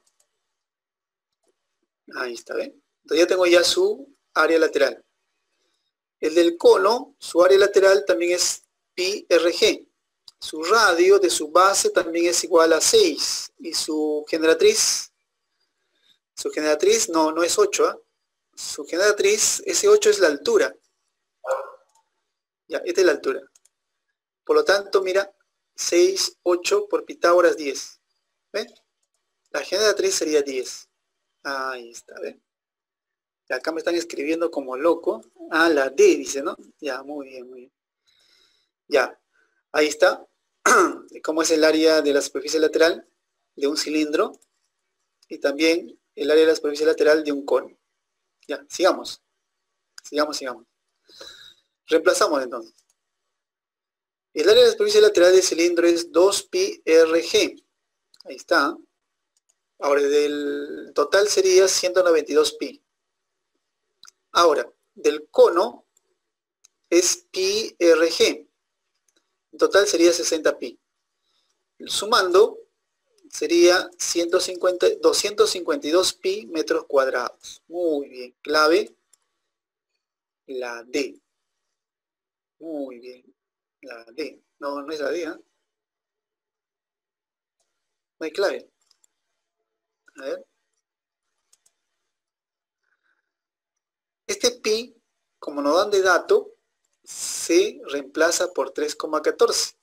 Ahí está, ¿ven? Entonces ya tengo ya su área lateral. El del cono, su área lateral también es pi R G. Su radio de su base también es igual a seis. Y su generatriz, su generatriz no, no es ocho, ¿eh? Su generatriz, ese ocho es la altura. Ya, esta es la altura. Por lo tanto, mira, seis, ocho por Pitágoras, diez. ¿Ven? La generatriz sería diez. Ahí está, ¿ven? Y acá me están escribiendo como loco. Ah, la D dice, ¿no? Ya, muy bien, muy bien. Ya, ahí está. Cómo es el área de la superficie lateral de un cilindro. Y también el área de la superficie lateral de un cono. Ya, sigamos. Sigamos, sigamos. Reemplazamos entonces. El área de la superficie lateral del cilindro es dos pi R G. Ahí está. Ahora, del total sería ciento noventa y dos pi. Ahora, del cono es pi R G. En total sería sesenta pi. Sumando sería ciento cincuenta, doscientos cincuenta y dos pi metros cuadrados. Muy bien. Clave, la D. Muy bien. La D. No, no es la D, ¿eh? No hay clave. A ver. Este pi, como nos dan de dato, se reemplaza por tres coma catorce.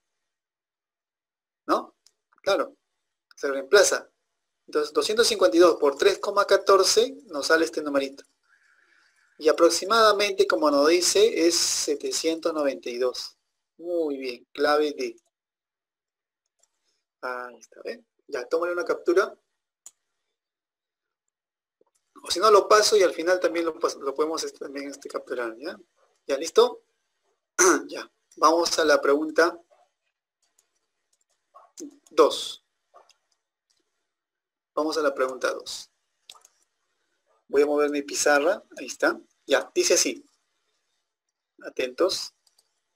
¿No? Claro, se reemplaza. Entonces, doscientos cincuenta y dos por tres coma catorce nos sale este numerito. Y aproximadamente, como nos dice, es setecientos noventa y dos. Muy bien, clave D. Ahí está, ¿ven? Ya, tómale una captura. O si no, lo paso y al final también lo, lo podemos este, también este, capturar, ¿ya? ¿Ya listo? Ya, vamos a la pregunta dos. Vamos a la pregunta dos. Voy a mover mi pizarra, ahí está. Ya, dice así. Atentos.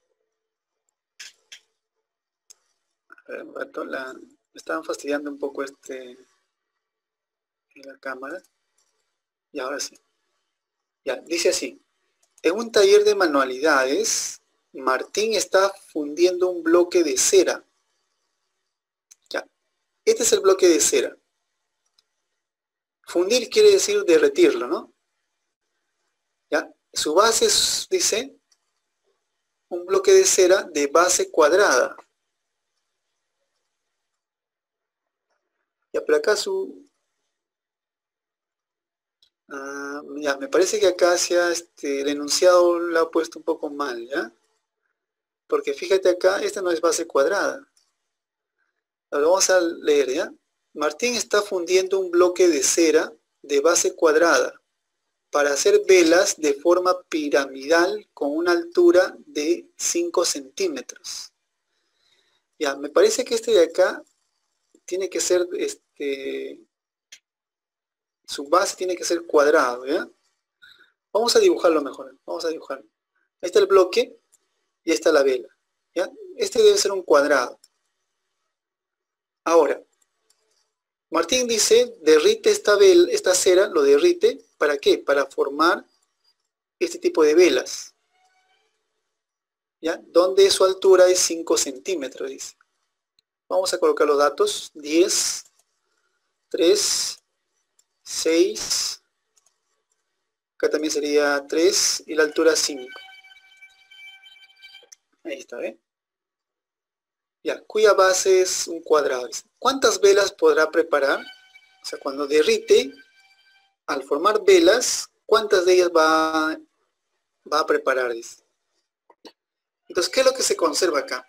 A ver, un rato, la, me estaban fastidiando un poco este en la cámara. Y ahora sí. Ya, dice así. En un taller de manualidades, Martín está fundiendo un bloque de cera. Ya, este es el bloque de cera. Fundir quiere decir derretirlo, ¿no? Ya, su base es, dice, un bloque de cera de base cuadrada. Ya, pero acá su... Uh, ya, me parece que acá se ha, este, el enunciado lo ha puesto un poco mal, ¿ya? Porque fíjate acá, esta no es base cuadrada. Ahora vamos a leer, ¿ya? Martín está fundiendo un bloque de cera de base cuadrada para hacer velas de forma piramidal con una altura de cinco centímetros. Ya, me parece que este de acá tiene que ser, este, su base tiene que ser cuadrado, ¿ya? Vamos a dibujarlo mejor, vamos a dibujarlo. Ahí está el bloque y ahí está la vela, ¿ya? Este debe ser un cuadrado. Ahora, Martín dice, derrite esta, vela, esta cera, lo derrite, ¿para qué? Para formar este tipo de velas, ¿ya? Donde su altura es cinco centímetros, dice. Vamos a colocar los datos, diez, tres, seis, acá también sería tres y la altura cinco. Ahí está, ¿eh? Ya, cuya base es un cuadrado. ¿Cuántas velas podrá preparar? O sea, cuando derrite, al formar velas, ¿cuántas de ellas va, va a preparar? Entonces, ¿qué es lo que se conserva acá?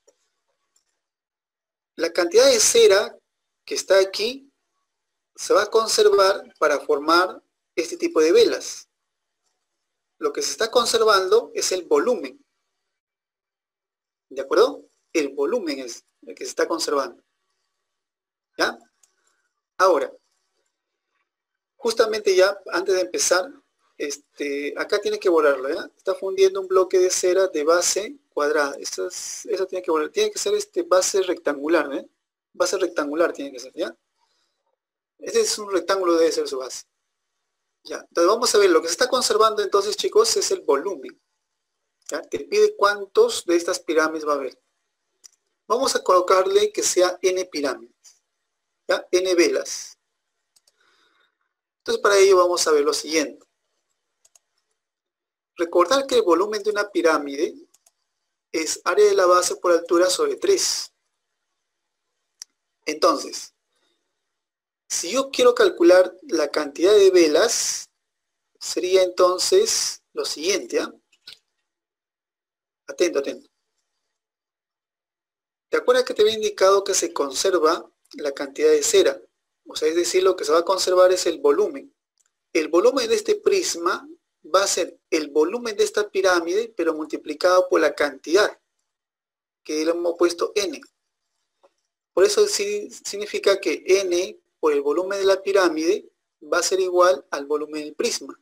La cantidad de cera que está aquí se va a conservar para formar este tipo de velas. Lo que se está conservando es el volumen. ¿De acuerdo? El volumen es el que se está conservando. ¿Ya? Ahora, justamente ya antes de empezar, este, acá tiene que borrarlo, ¿ya? Está fundiendo un bloque de cera de base cuadrada. Eso, es, eso tiene que borrar. Tiene que ser este base rectangular, ¿eh? Base rectangular tiene que ser, ¿ya? Este es un rectángulo, debe ser su base. Ya, entonces vamos a ver, lo que se está conservando entonces, chicos, es el volumen. ¿Ya? Te pide cuántos de estas pirámides va a haber. Vamos a colocarle que sea n pirámides. ¿Ya? N velas. Entonces para ello vamos a ver lo siguiente. Recordar que el volumen de una pirámide es área de la base por altura sobre tres. Entonces, si yo quiero calcular la cantidad de velas, sería entonces lo siguiente. ¿eh? Atento, atento. ¿Te acuerdas que te había indicado que se conserva la cantidad de cera? O sea, es decir, lo que se va a conservar es el volumen. El volumen de este prisma va a ser el volumen de esta pirámide, pero multiplicado por la cantidad, que le hemos puesto n. Por eso sí significa que n por el volumen de la pirámide va a ser igual al volumen del prisma.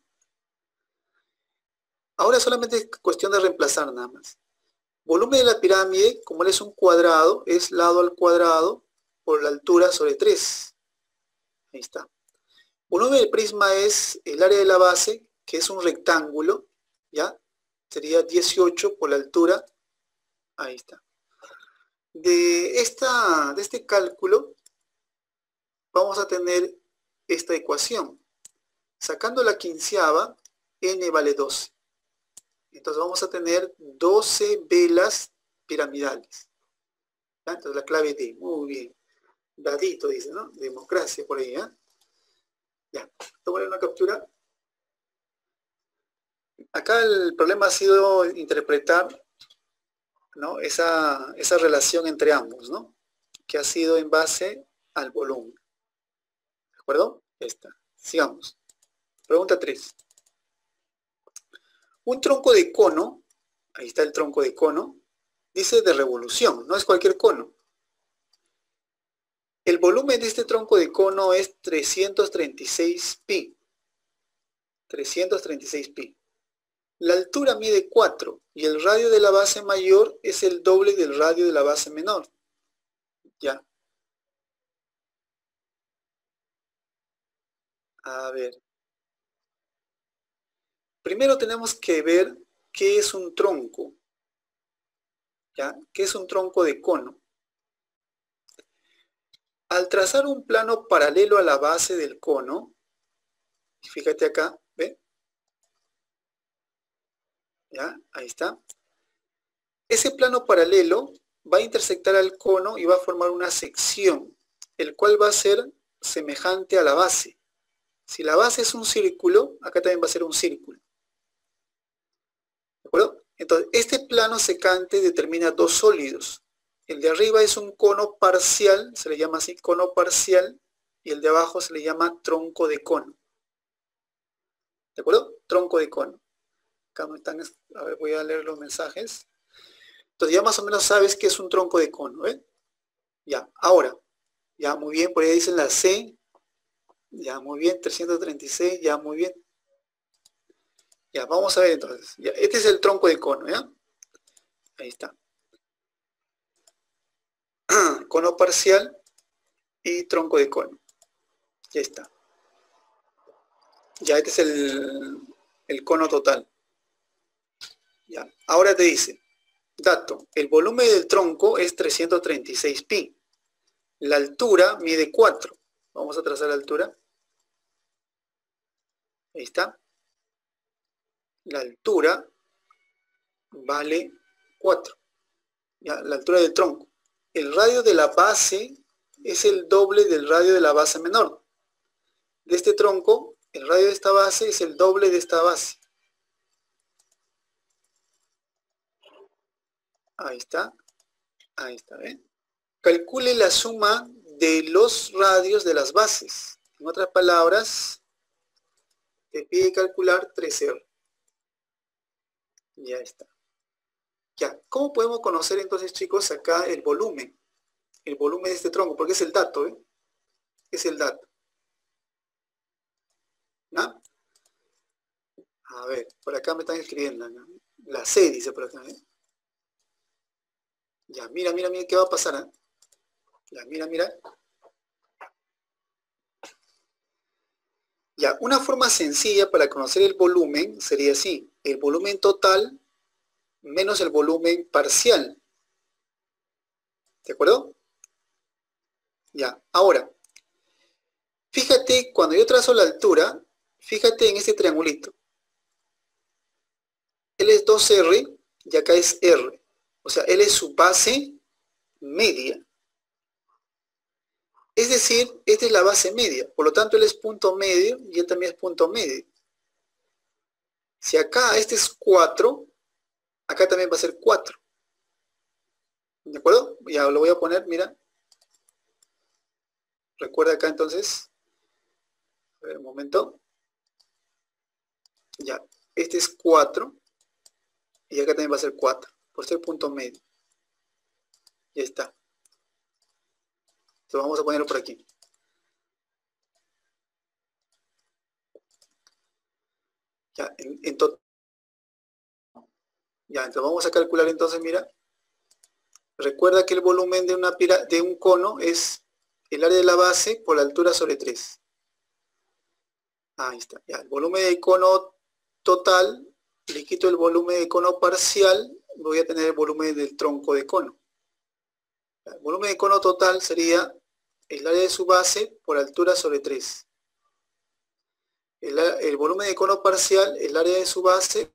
Ahora solamente es cuestión de reemplazar nada más. Volumen de la pirámide, como él es un cuadrado, es lado al cuadrado por la altura sobre tres. Ahí está. Volumen del prisma es el área de la base, que es un rectángulo, ¿ya? Sería dieciocho por la altura. Ahí está. De, esta, de este cálculo vamos a tener esta ecuación. Sacando la quinceava, n vale doce. Entonces vamos a tener doce velas piramidales. ¿Ya? Entonces la clave D, muy bien. Dadito dice, ¿no? Democracia por ahí, ¿eh? Ya, tomaré una captura. Acá el problema ha sido interpretar, ¿no? esa, esa relación entre ambos, ¿no? Que ha sido en base al volumen. ¿De acuerdo? Esta. Sigamos. Pregunta tres. Un tronco de cono, ahí está el tronco de cono, dice de revolución, no es cualquier cono. El volumen de este tronco de cono es trescientos treinta y seis pi. trescientos treinta y seis pi. La altura mide cuatro y el radio de la base mayor es el doble del radio de la base menor. Ya. A ver. Primero tenemos que ver qué es un tronco. ¿Ya? ¿Qué es un tronco de cono? Al trazar un plano paralelo a la base del cono, fíjate acá, ¿ve? ¿Ya? Ahí está. Ese plano paralelo va a intersectar al cono y va a formar una sección, el cual va a ser semejante a la base. Si la base es un círculo, acá también va a ser un círculo. ¿De acuerdo? Entonces, este plano secante determina dos sólidos. El de arriba es un cono parcial, se le llama así cono parcial, y el de abajo se le llama tronco de cono. ¿De acuerdo? Tronco de cono. Acá me están, a ver, voy a leer los mensajes. Entonces ya más o menos sabes que es un tronco de cono, ¿eh? Ya, ahora, ya muy bien, por ahí dicen la C, ya muy bien, trescientos treinta y seis, ya muy bien. Ya, vamos a ver entonces. Ya, este es el tronco de cono, ¿ya? Ahí está. Cono parcial y tronco de cono. Ya está. Ya, este es el, el cono total. Ya, ahora te dice, dato, el volumen del tronco es trescientos treinta y seis pi. La altura mide cuatro. Vamos a trazar la altura. Ahí está. La altura vale cuatro. Ya, la altura del tronco. El radio de la base es el doble del radio de la base menor. De este tronco El radio de esta base es el doble de esta base. Ahí está. Ahí está, ¿ven? Calcule la suma de los radios de las bases. En otras palabras, te pide calcular tres R. Ya está. Ya, ¿cómo podemos conocer entonces, chicos, acá el volumen? El volumen de este tronco, porque es el dato, ¿eh? Es el dato. ¿Ya? A ver, por acá me están escribiendo, ¿no? La C dice por acá, ¿eh? Ya, mira, mira, mira, ¿qué va a pasar? ¿Eh? Ya, mira, mira. Ya, una forma sencilla para conocer el volumen sería así. El volumen total menos el volumen parcial. ¿De acuerdo? Ya, ahora, fíjate, cuando yo trazo la altura, fíjate en este triangulito. Él es dos R y acá es R. O sea, él es su base media. Es decir, esta es la base media. Por lo tanto, él es punto medio y él también es punto medio. Si acá este es cuatro, acá también va a ser cuatro. ¿De acuerdo? Ya lo voy a poner, mira. Recuerda acá entonces. A ver, un momento. Ya, este es cuatro. Y acá también va a ser cuatro. Por ser punto medio. Ya está. Entonces vamos a ponerlo por aquí. Ya, en, en total. Ya, entonces vamos a calcular entonces, mira. Recuerda que el volumen de, una pira, de un cono es el área de la base por la altura sobre tres. Ahí está. Ya, el volumen del cono total, le quito el volumen del cono parcial, voy a tener el volumen del tronco de cono. Ya, el volumen del cono total sería el área de su base por altura sobre tres. El, el volumen de cono parcial, el área de su base,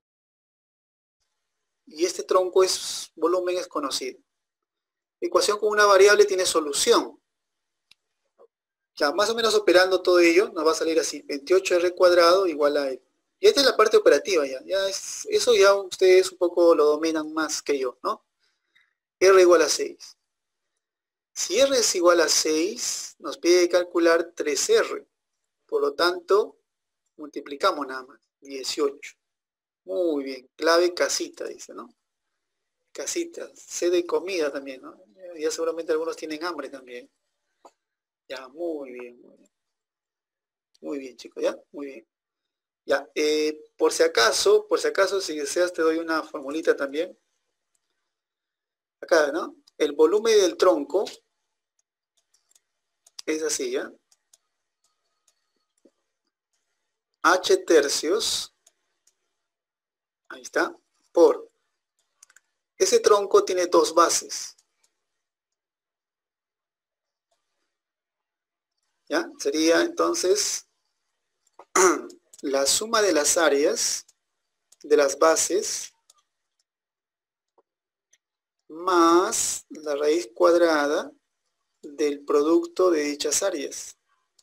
y este tronco es volumen es conocido. Ecuación con una variable tiene solución. Ya, más o menos operando todo ello, nos va a salir así, veintiocho R cuadrado igual a E. Y esta es la parte operativa ya, ya es, eso ya ustedes un poco lo dominan más que yo, ¿no? R igual a seis. Si R es igual a seis, nos pide calcular tres R. Por lo tanto, multiplicamos nada más, dieciocho. Muy bien, clave casita, dice, ¿no? Casita, C de comida también, ¿no? Ya seguramente algunos tienen hambre también. Ya, muy bien, muy bien. Muy bien, chicos, ¿ya? Muy bien. Ya, eh, por si acaso, por si acaso, si deseas te doy una formulita también. Acá, ¿no? El volumen del tronco es así, ¿ya? H tercios, ahí está, por, ese tronco tiene dos bases, ¿ya? Sería entonces la suma de las áreas de las bases más la raíz cuadrada del producto de dichas áreas.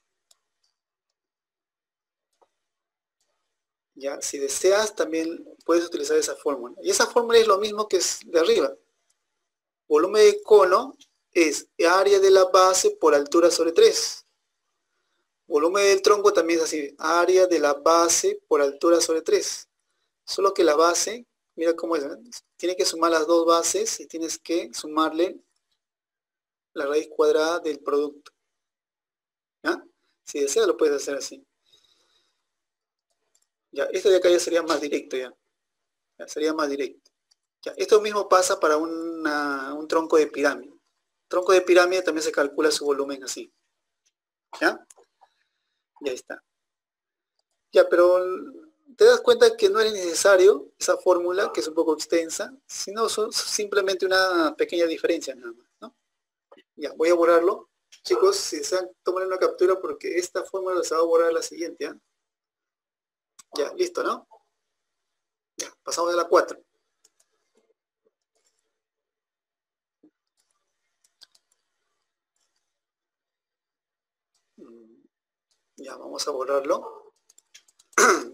Ya, si deseas también puedes utilizar esa fórmula. Y esa fórmula es lo mismo que es de arriba. Volumen de cono es área de la base por altura sobre tres. Volumen del tronco también es así, área de la base por altura sobre tres. Solo que la base, mira cómo es, ¿eh? Tienes que sumar las dos bases y tienes que sumarle la raíz cuadrada del producto. ¿Ya? Si deseas lo puedes hacer así. Ya, este de acá ya sería más directo ya. Ya sería más directo. Ya, esto mismo pasa para una, un tronco de pirámide. Tronco de pirámide también se calcula su volumen así. ¿Ya? Ya está. Ya, pero te das cuenta que no es necesario esa fórmula, que es un poco extensa, sino son simplemente una pequeña diferencia nada más, ¿no? Ya, voy a borrarlo. Chicos, si desean, tomen una captura porque esta fórmula se va a borrar la siguiente, ¿eh? Ya, listo, ¿no? Ya, pasamos a la cuatro. Ya, vamos a borrarlo.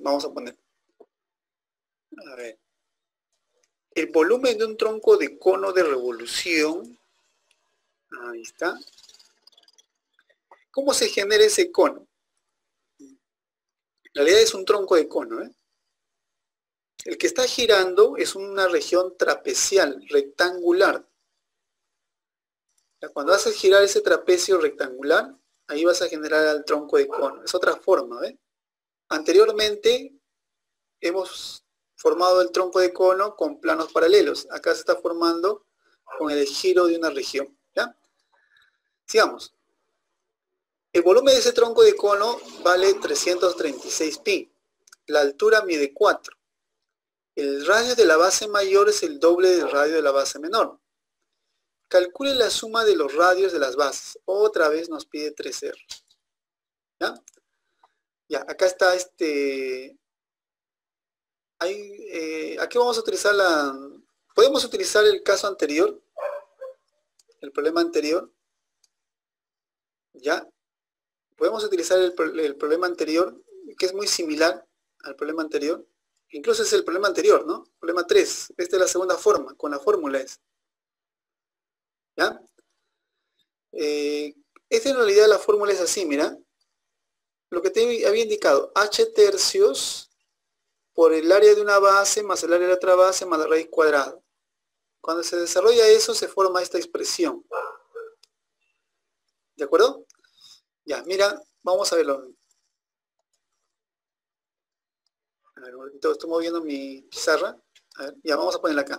vamos a poner. A ver. El volumen de un tronco de cono de revolución. Ahí está. ¿Cómo se genera ese cono? En realidad es un tronco de cono, ¿eh? El que está girando es una región trapezial, rectangular. Cuando haces girar ese trapecio rectangular, ahí vas a generar el tronco de cono. Es otra forma, ¿ves? Anteriormente hemos formado el tronco de cono con planos paralelos. Acá se está formando con el giro de una región, ¿ya? Sigamos. El volumen de ese tronco de cono vale trescientos treinta y seis pi. La altura mide cuatro. El radio de la base mayor es el doble del radio de la base menor. Calcule la suma de los radios de las bases. Otra vez nos pide tres R. ¿Ya? Ya, acá está este... Hay, eh, aquí vamos a utilizar la... Podemos utilizar el caso anterior. El problema anterior. ¿Ya? Podemos utilizar el, el problema anterior, que es muy similar al problema anterior. Incluso es el problema anterior, ¿no? Problema tres. Esta es la segunda forma, con la fórmula es. ¿Ya? Eh, esta en realidad la fórmula es así, mira. Lo que te había indicado, h tercios por el área de una base más el área de otra base más la raíz cuadrada. Cuando se desarrolla eso, se forma esta expresión. ¿De acuerdo? Ya, mira, vamos a verlo. A ver, un momentito, estoy moviendo mi pizarra. A ver, ya, vamos a ponerla acá.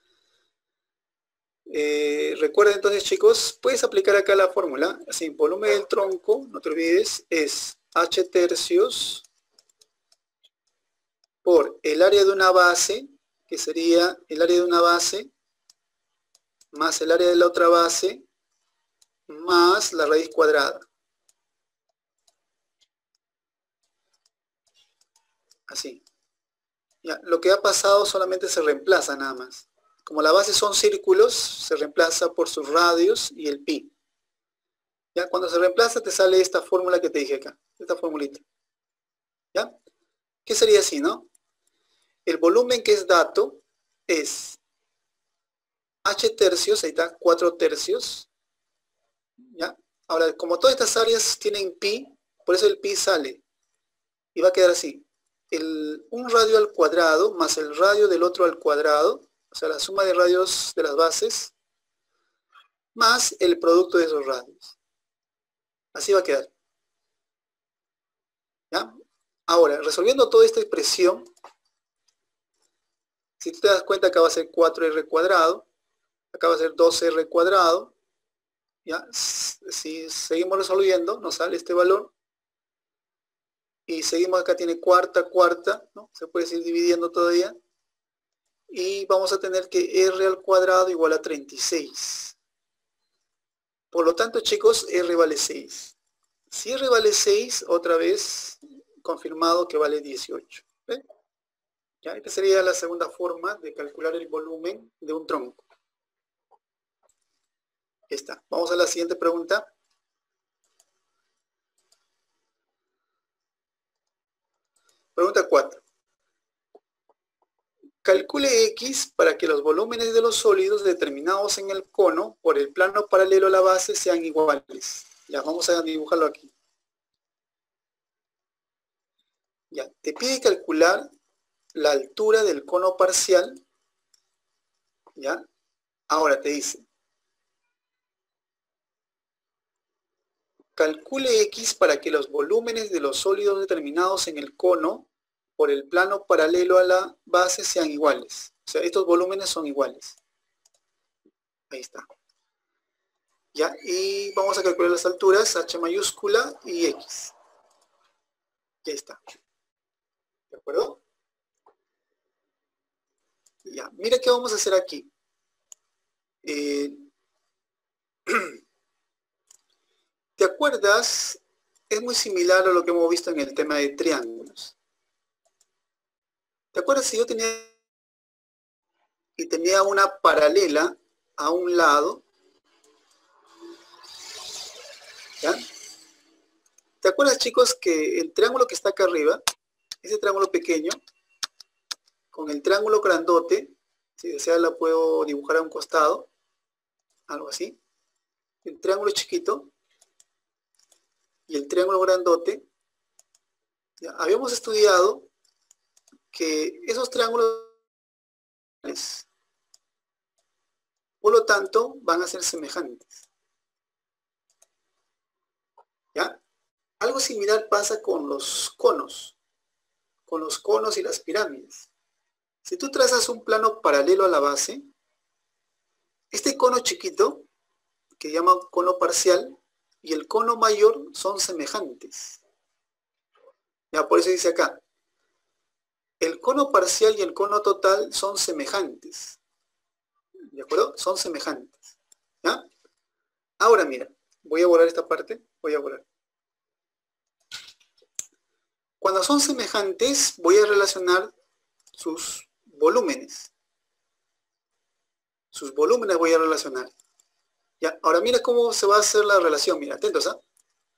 Eh, recuerda entonces, chicos, puedes aplicar acá la fórmula. Así, volumen del tronco, no te olvides, es h tercios por el área de una base, que sería el área de una base, más el área de la otra base, más la raíz cuadrada. Así. Ya, lo que ha pasado solamente se reemplaza nada más. Como la base son círculos, se reemplaza por sus radios y el pi. Ya, cuando se reemplaza te sale esta fórmula que te dije acá, esta formulita. ¿Ya? ¿Qué sería así, no? El volumen que es dato es h tercios, ahí está, cuatro tercios. ¿Ya? Ahora, como todas estas áreas tienen pi, por eso el pi sale. Y va a quedar así. El, un radio al cuadrado más el radio del otro al cuadrado, o sea, la suma de radios de las bases, más el producto de esos radios. Así va a quedar. ¿Ya? Ahora, resolviendo toda esta expresión, si tú te das cuenta, acá va a ser cuatro r cuadrado, acá va a ser dos r cuadrado. ¿Ya? Si seguimos resolviendo, nos sale este valor. Y seguimos, acá tiene cuarta, cuarta, ¿no? Se puede seguir dividiendo todavía. Y vamos a tener que r al cuadrado igual a treinta y seis. Por lo tanto, chicos, r vale seis. Si r vale seis, otra vez confirmado que vale dieciocho. ¿Ve? ¿Ya? Esta sería la segunda forma de calcular el volumen de un tronco. Ya está. Vamos a la siguiente pregunta. Pregunta cuatro. Calcule X para que los volúmenes de los sólidos determinados en el cono por el plano paralelo a la base sean iguales. Ya, vamos a dibujarlo aquí. Ya, te pide calcular la altura del cono parcial. Ya, ahora te dice. Calcule X para que los volúmenes de los sólidos determinados en el cono por el plano paralelo a la base sean iguales. O sea, estos volúmenes son iguales. Ahí está. Ya, y vamos a calcular las alturas, H mayúscula y X. Ya está. ¿De acuerdo? Ya, mira qué vamos a hacer aquí. Eh, ¿Te acuerdas? Es muy similar a lo que hemos visto en el tema de triángulos. ¿Te acuerdas si yo tenía y tenía una paralela a un lado? ¿Ya? ¿Te acuerdas, chicos, que el triángulo que está acá arriba, ese triángulo pequeño con el triángulo grandote, si desea la puedo dibujar a un costado, algo así. El triángulo chiquito y el triángulo grandote, ya, habíamos estudiado que esos triángulos, por lo tanto, van a ser semejantes. ¿Ya? Algo similar pasa con los conos, con los conos y las pirámides. Si tú trazas un plano paralelo a la base, este cono chiquito, que llama cono parcial, y el cono mayor son semejantes. Ya, por eso dice acá, el cono parcial y el cono total son semejantes. ¿De acuerdo? Son semejantes. ¿Ya? Ahora mira, voy a borrar esta parte, voy a borrar. Cuando son semejantes, voy a relacionar sus volúmenes. Sus volúmenes voy a relacionar. Ya, ahora mira cómo se va a hacer la relación. Mira, atentos, ¿ah?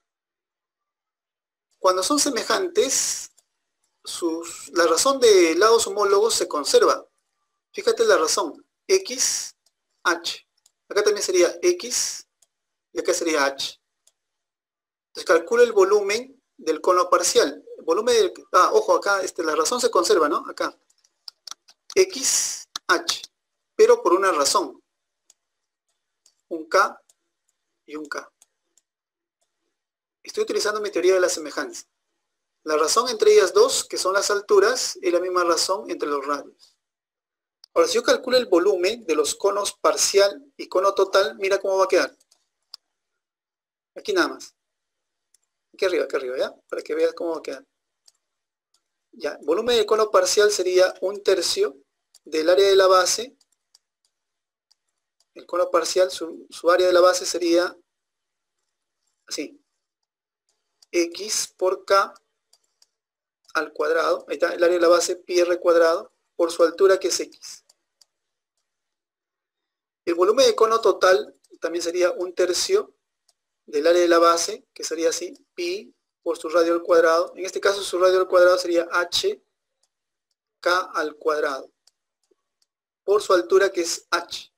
Cuando son semejantes, sus, la razón de lados homólogos se conserva. Fíjate la razón. X, H. Acá también sería X y acá sería H. Entonces calcula el volumen del cono parcial. El volumen del, ah, ojo, acá este, la razón se conserva, ¿no? Acá. X, H. Pero por una razón. Un K y un K. Estoy utilizando mi teoría de la semejanza. La razón entre ellas dos, que son las alturas, es la misma razón entre los radios. Ahora, si yo calculo el volumen de los conos parcial y cono total, mira cómo va a quedar. Aquí nada más. Aquí arriba, aquí arriba, ¿ya? Para que veas cómo va a quedar. Ya, el volumen del cono parcial sería un tercio del área de la base. El cono parcial, su, su área de la base sería así. X por K al cuadrado. Ahí está, el área de la base pi r cuadrado por su altura, que es X. El volumen de cono total también sería un tercio del área de la base, que sería así, pi por su radio al cuadrado. En este caso su radio al cuadrado sería h k al cuadrado por su altura, que es h.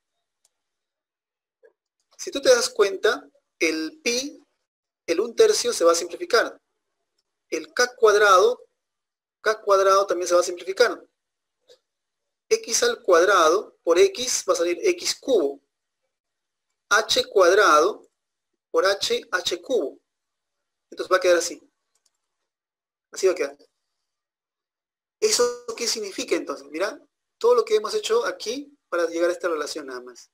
Si tú te das cuenta, el pi, el un tercio se va a simplificar. El k cuadrado, k cuadrado también se va a simplificar. X al cuadrado por x va a salir x cubo. H cuadrado por h, h cubo. Entonces va a quedar así. Así va a quedar. ¿Eso qué significa entonces? Mira, todo lo que hemos hecho aquí para llegar a esta relación nada más.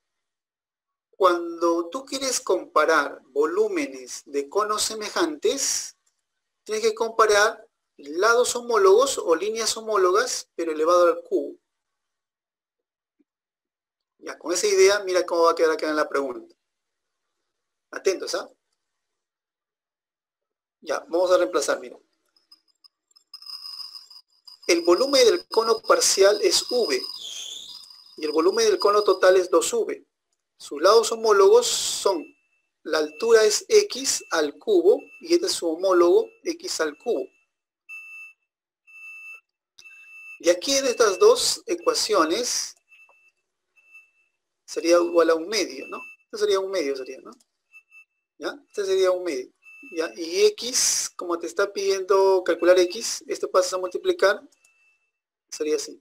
Cuando tú quieres comparar volúmenes de conos semejantes, tienes que comparar lados homólogos o líneas homólogas, pero elevado al cubo. Ya, con esa idea, mira cómo va a quedar acá en la pregunta. Atentos, ¿ah? Ya, vamos a reemplazar, mira. El volumen del cono parcial es V y el volumen del cono total es dos V. Sus lados homólogos son, la altura es X al cubo y este es su homólogo, X al cubo. Y aquí de estas dos ecuaciones sería igual a un medio, ¿no? Esto sería un medio, sería, ¿no? ¿Ya? Este sería un medio. ¿Ya? Y X, como te está pidiendo calcular X, esto pasa a multiplicar, sería así.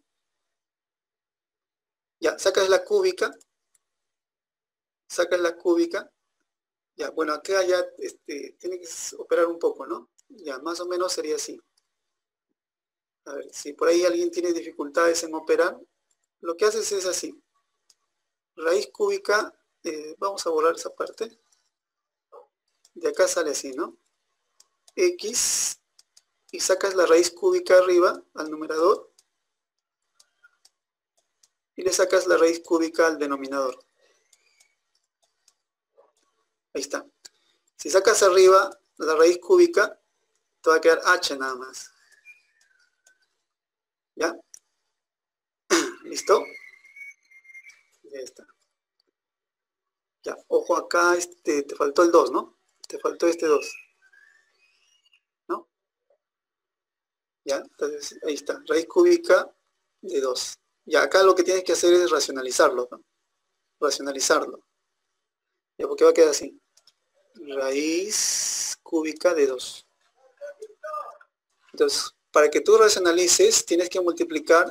Ya, sacas la cúbica, sacas la cúbica, ya, bueno, acá ya este, tiene que operar un poco, ¿no? Ya, más o menos sería así. A ver, si por ahí alguien tiene dificultades en operar, lo que haces es así. Raíz cúbica, eh, vamos a borrar esa parte. De acá sale así, ¿no? X, y sacas la raíz cúbica arriba, al numerador, y le sacas la raíz cúbica al denominador. Ahí está. Si sacas arriba la raíz cúbica, te va a quedar h nada más. ¿Ya? ¿Listo? Ya está. Ya, ojo acá, este, te faltó el dos, ¿no? Te faltó este dos. ¿No? ¿Ya? Entonces, ahí está, raíz cúbica de dos. Ya, acá lo que tienes que hacer es racionalizarlo, ¿no? Racionalizarlo. Ya, porque va a quedar así. Raíz cúbica de dos. Entonces, para que tú racionalices, tienes que multiplicar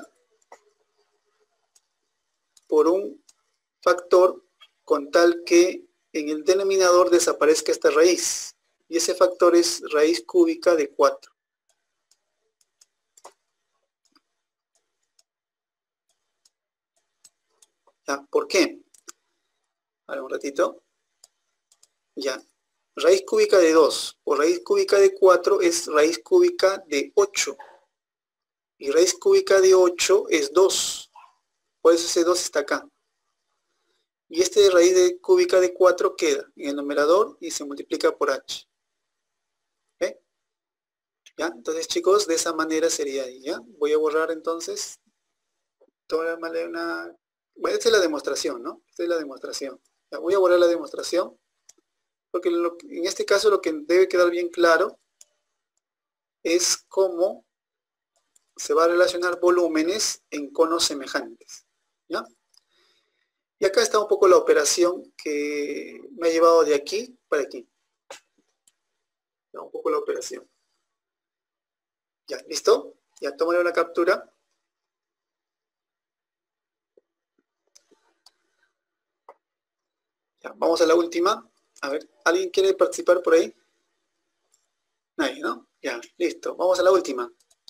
por un factor con tal que en el denominador desaparezca esta raíz. Y ese factor es raíz cúbica de cuatro. ¿Ya? ¿Por qué? A ver, un ratito. Ya. Raíz cúbica de dos o raíz cúbica de cuatro es raíz cúbica de ocho. Y raíz cúbica de ocho es dos. Por eso ese dos está acá. Y este de raíz de cúbica de cuatro queda en el numerador y se multiplica por h. ¿Eh? ¿Ya? Entonces, chicos, de esa manera sería ahí, ¿ya? Voy a borrar entonces toda la una... Bueno, esta es la demostración, ¿no? Esta es la demostración. Ya, voy a borrar la demostración porque lo, en este caso lo que debe quedar bien claro es cómo se va a relacionar volúmenes en conos semejantes, ¿ya? Y acá está un poco la operación que me ha llevado de aquí para aquí. Ya, un poco la operación. Ya, ¿listo? Ya, tomaré una captura. Ya, vamos a la última. A ver, ¿alguien quiere participar por ahí? Nadie, ¿no? Ya, listo. Vamos a la última.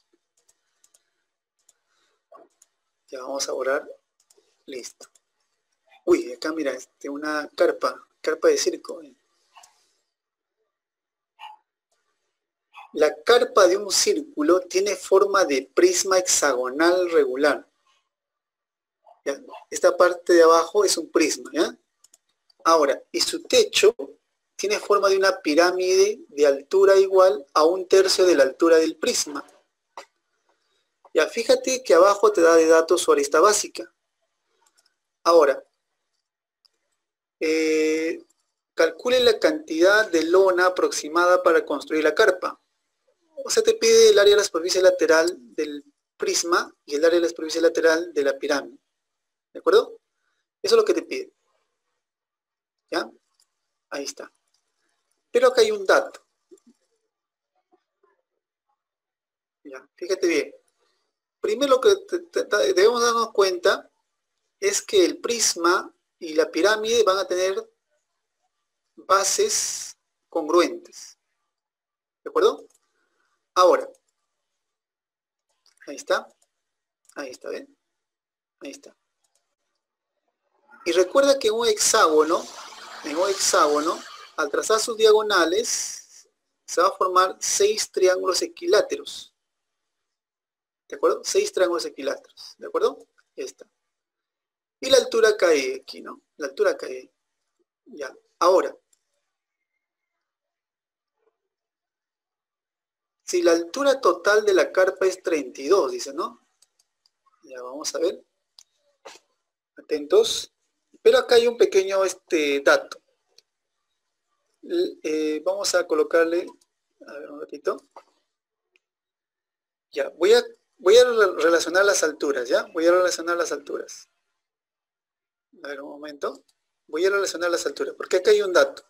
Ya, vamos a borrar. Listo. Uy, acá mira, este, una carpa, carpa de circo. La carpa de un círculo tiene forma de prisma hexagonal regular. ¿Ya? Esta parte de abajo es un prisma, ¿ya? Ahora, y su techo tiene forma de una pirámide de altura igual a un tercio de la altura del prisma. Ya, fíjate que abajo te da de datos su arista básica. Ahora, eh, calcule la cantidad de lona aproximada para construir la carpa. O sea, te pide el área de la superficie lateral del prisma y el área de la superficie lateral de la pirámide. ¿De acuerdo? Eso es lo que te pide. ¿Ya? Ahí está. Pero acá hay un dato. ¿Ya? Fíjate bien. Primero lo que te, te, te, debemos darnos cuenta es que el prisma y la pirámide van a tener bases congruentes. ¿De acuerdo? Ahora, ahí está. Ahí está, ¿ven? Ahí está. Y recuerda que en un hexágono, en un hexágono, al trazar sus diagonales, se va a formar seis triángulos equiláteros. ¿De acuerdo? Seis triángulos equiláteros. ¿De acuerdo? Ahí está. Y la altura cae aquí, ¿no? La altura cae. Ya. Ahora, si la altura total de la carpa es treinta y dos, dice, ¿no? Ya, vamos a ver. Atentos. Pero acá hay un pequeño este, dato. Eh, vamos a colocarle, a ver un ratito. Ya, voy a, voy a relacionar las alturas, ¿ya? Voy a relacionar las alturas. A ver un momento. Voy a relacionar las alturas, porque acá hay un dato.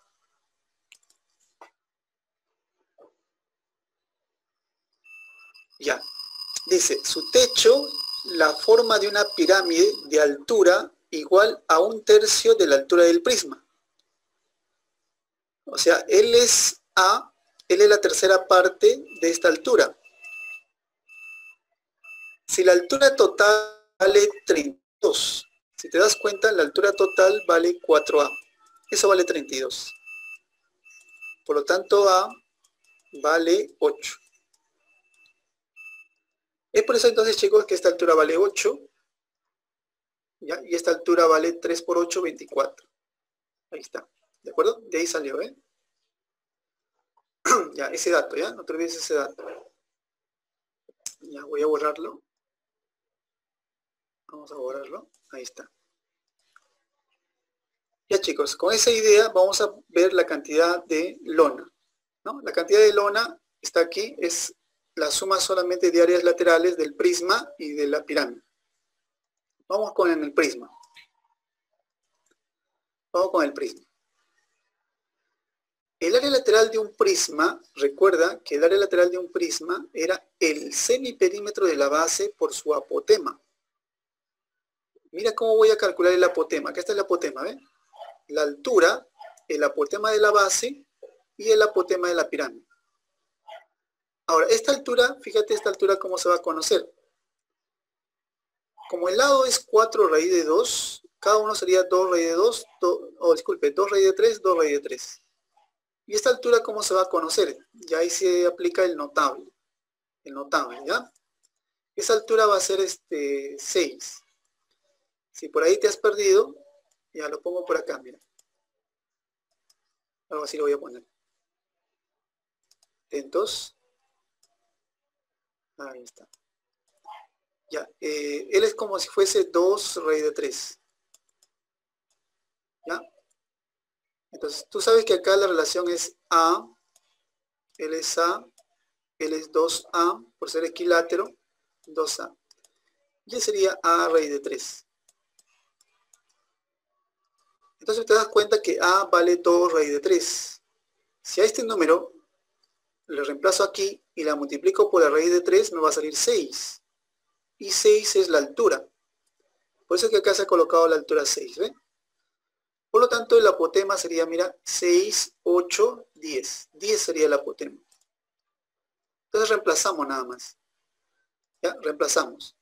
Ya. Dice, su techo, la forma de una pirámide de altura igual a un tercio de la altura del prisma. O sea, él es A, él es la tercera parte de esta altura. Si la altura total vale treinta y dos, si te das cuenta, la altura total vale cuatro A. Eso vale treinta y dos. Por lo tanto, A vale ocho. Es por eso entonces, chicos, que esta altura vale ocho. ¿Ya? Y esta altura vale tres por ocho, veinticuatro. Ahí está. ¿De acuerdo? De ahí salió, ¿eh? Ya, ese dato, ¿ya? No te olvides ese dato. Ya, voy a borrarlo. Vamos a borrarlo. Ahí está. Ya, chicos, con esa idea vamos a ver la cantidad de lona, ¿no? La cantidad de lona está aquí, es la suma solamente de áreas laterales del prisma y de la pirámide. Vamos con el prisma. Vamos con el prisma. El área lateral de un prisma, recuerda que el área lateral de un prisma era el semiperímetro de la base por su apotema. Mira cómo voy a calcular el apotema. Acá está el apotema, ¿ven? La altura, el apotema de la base y el apotema de la pirámide. Ahora, esta altura, fíjate esta altura cómo se va a conocer. Como el lado es cuatro raíz de dos, cada uno sería dos raíz de dos, do, oh, disculpe, dos raíz de tres, dos raíz de tres. ¿Y esta altura cómo se va a conocer? Ya ahí se aplica el notable. El notable, ¿ya? Esa altura va a ser este seis. Si por ahí te has perdido, ya lo pongo por acá, mira. Algo así lo voy a poner. Atentos. Ahí está. Ya, eh, él es como si fuese dos raíz de tres. ¿Ya? Entonces, tú sabes que acá la relación es A, él es A, él es dos A, por ser equilátero, dos A. Y sería A raíz de tres. Entonces te das cuenta que A vale dos raíz de tres. Si a este número le reemplazo aquí y la multiplico por la raíz de tres, me va a salir seis. Y seis es la altura. Por eso es que acá se ha colocado la altura seis, ¿ven? Por lo tanto, el apotema sería, mira, seis, ocho, diez. diez sería el apotema. Entonces reemplazamos nada más. ¿Ya? Reemplazamos.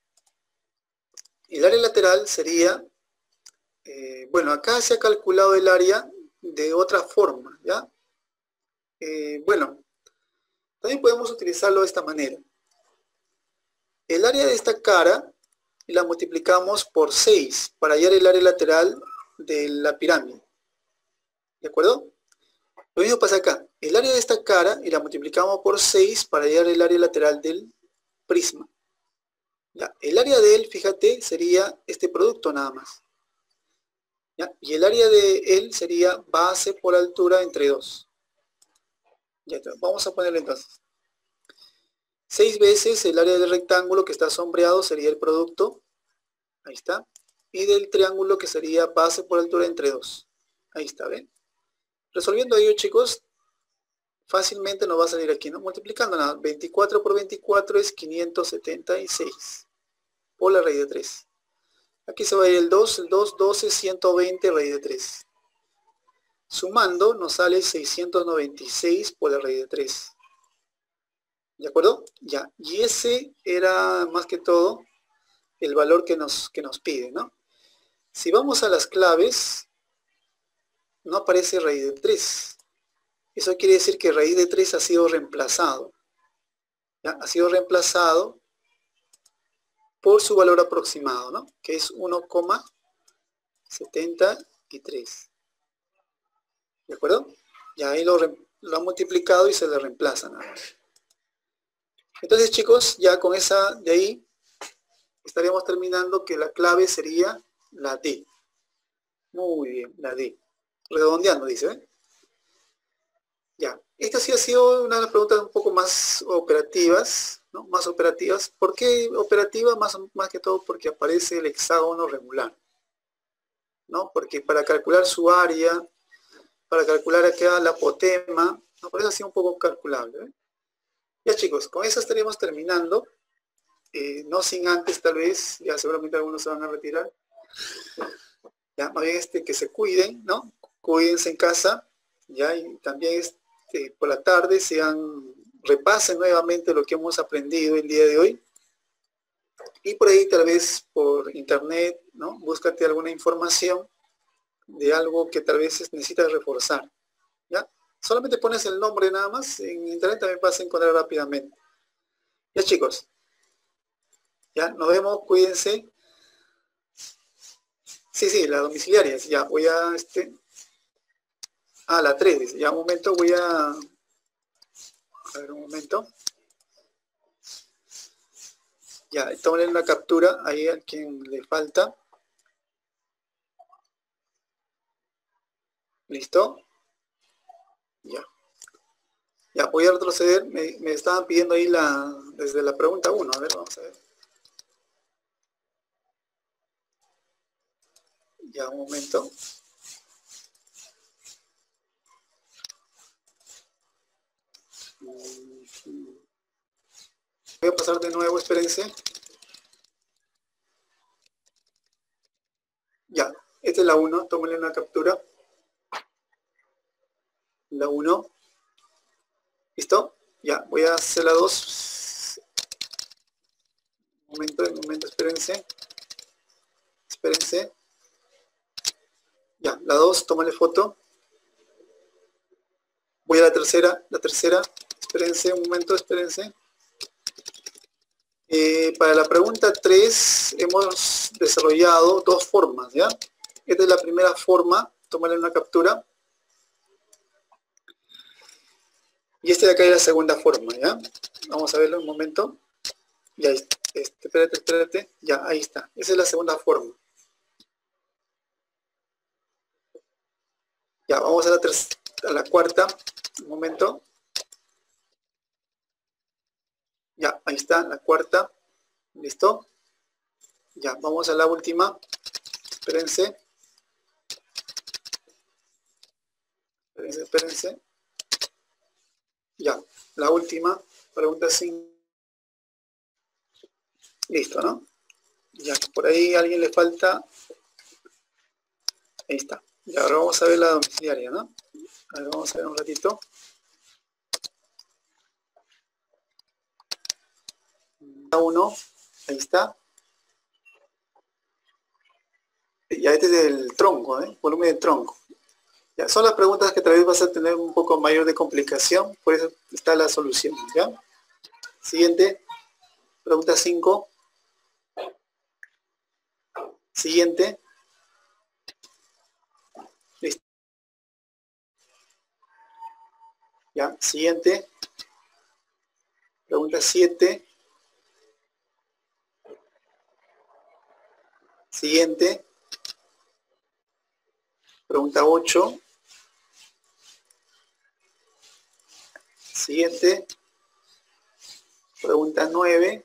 El área lateral sería, eh, bueno, acá se ha calculado el área de otra forma, ¿ya? Eh, bueno, también podemos utilizarlo de esta manera. El área de esta cara la multiplicamos por seis para hallar el área lateral de la pirámide. ¿De acuerdo? Lo mismo pasa acá. El área de esta cara y la multiplicamos por seis para hallar el área lateral del prisma. ¿Ya? El área de él, fíjate, sería este producto nada más. ¿Ya? Y el área de él sería base por altura entre dos. Ya está. Vamos a ponerle entonces. seis veces el área del rectángulo que está sombreado sería el producto. Ahí está. Y del triángulo que sería base por altura entre dos. Ahí está, ¿ven? Resolviendo ello, chicos, fácilmente nos va a salir aquí, ¿no? Multiplicando nada. veinticuatro por veinticuatro es quinientos setenta y seis. Por la raíz de tres. Aquí se va a ir el dos. El dos, doce, ciento veinte raíz de tres. Sumando nos sale seiscientos noventa y seis por la raíz de tres. ¿De acuerdo? Ya. Y ese era más que todo el valor que nos, que nos pide, ¿no? Si vamos a las claves, no aparece raíz de tres. Eso quiere decir que raíz de tres ha sido reemplazado. ¿Ya? Ha sido reemplazado por su valor aproximado, ¿no? Que es uno coma setenta y tres. ¿De acuerdo? Ya ahí lo, lo han multiplicado y se le reemplaza nada más. Entonces, chicos, ya con esa de ahí estaríamos terminando que la clave sería la D. Muy bien, la D. Redondeando, dice, ¿eh? Ya. Esta sí ha sido una de las preguntas un poco más operativas, ¿no? Más operativas. ¿Por qué operativa? Más, más que todo porque aparece el hexágono regular, ¿no? Porque para calcular su área, para calcular acá la apotema, ¿no? Por eso ha sido un poco calculable, ¿eh? Ya, chicos, con eso estaríamos terminando. Eh, no sin antes, tal vez, ya seguramente algunos se van a retirar. Ya, más bien este, que se cuiden, ¿no? Cuídense en casa, ya, y también este, por la tarde sean, repasen nuevamente lo que hemos aprendido el día de hoy. Y por ahí tal vez por internet, ¿no? Búscate alguna información de algo que tal vez necesitas reforzar, ¿ya? Solamente pones el nombre nada más, en internet también vas a encontrar rápidamente. Ya, chicos. Ya, nos vemos, cuídense. Sí, sí, la domiciliaria, ya voy a, este, ah, la tres, ya un momento, voy a, a ver un momento. Ya, tomen una captura, ahí a quien le falta. ¿Listo? Ya. Ya. Ya, voy a retroceder. Me, me estaban pidiendo ahí la, desde la pregunta uno. A ver, vamos a ver. Ya, un momento. Voy a pasar de nuevo, espérense. Ya, esta es la uno. Tómenle una captura. La uno. ¿Listo? Ya, voy a hacer la dos. Un momento, un momento, espérense. Espérense. Ya, la dos, tómale foto. Voy a la tercera, la tercera. Espérense un momento, espérense. Eh, para la pregunta tres hemos desarrollado dos formas, ¿ya? Esta es la primera forma, tómale una captura. Y esta de acá es la segunda forma, ¿ya? Vamos a verlo un momento. Ya, este, espérate, espérate. Ya, ahí está. Esa es la segunda forma. Ya, vamos a la, tercera, a la cuarta. Un momento. Ya, ahí está, la cuarta. ¿Listo? Ya, vamos a la última. Espérense. Espérense, espérense. Ya, la última. Pregunta cinco. Listo, ¿no? Ya, por ahí a alguien le falta. Ahí está. Y ahora vamos a ver la domiciliaria, ¿no? A ver, vamos a ver un ratito. La uno, ahí está. Ya este es el tronco, ¿eh? Volumen del tronco. Ya, son las preguntas que tal vez vas a tener un poco mayor de complicación, por eso está la solución, ¿ya? Siguiente, pregunta cinco. Siguiente. Listo. Ya, siguiente. Pregunta siete. Siguiente. Pregunta ocho. Siguiente. Pregunta nueve.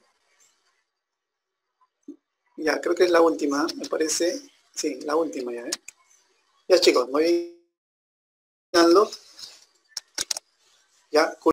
Ya, creo que es la última, me parece. Sí, la última ya, ¿eh? Ya, chicos, muy bien. Ya.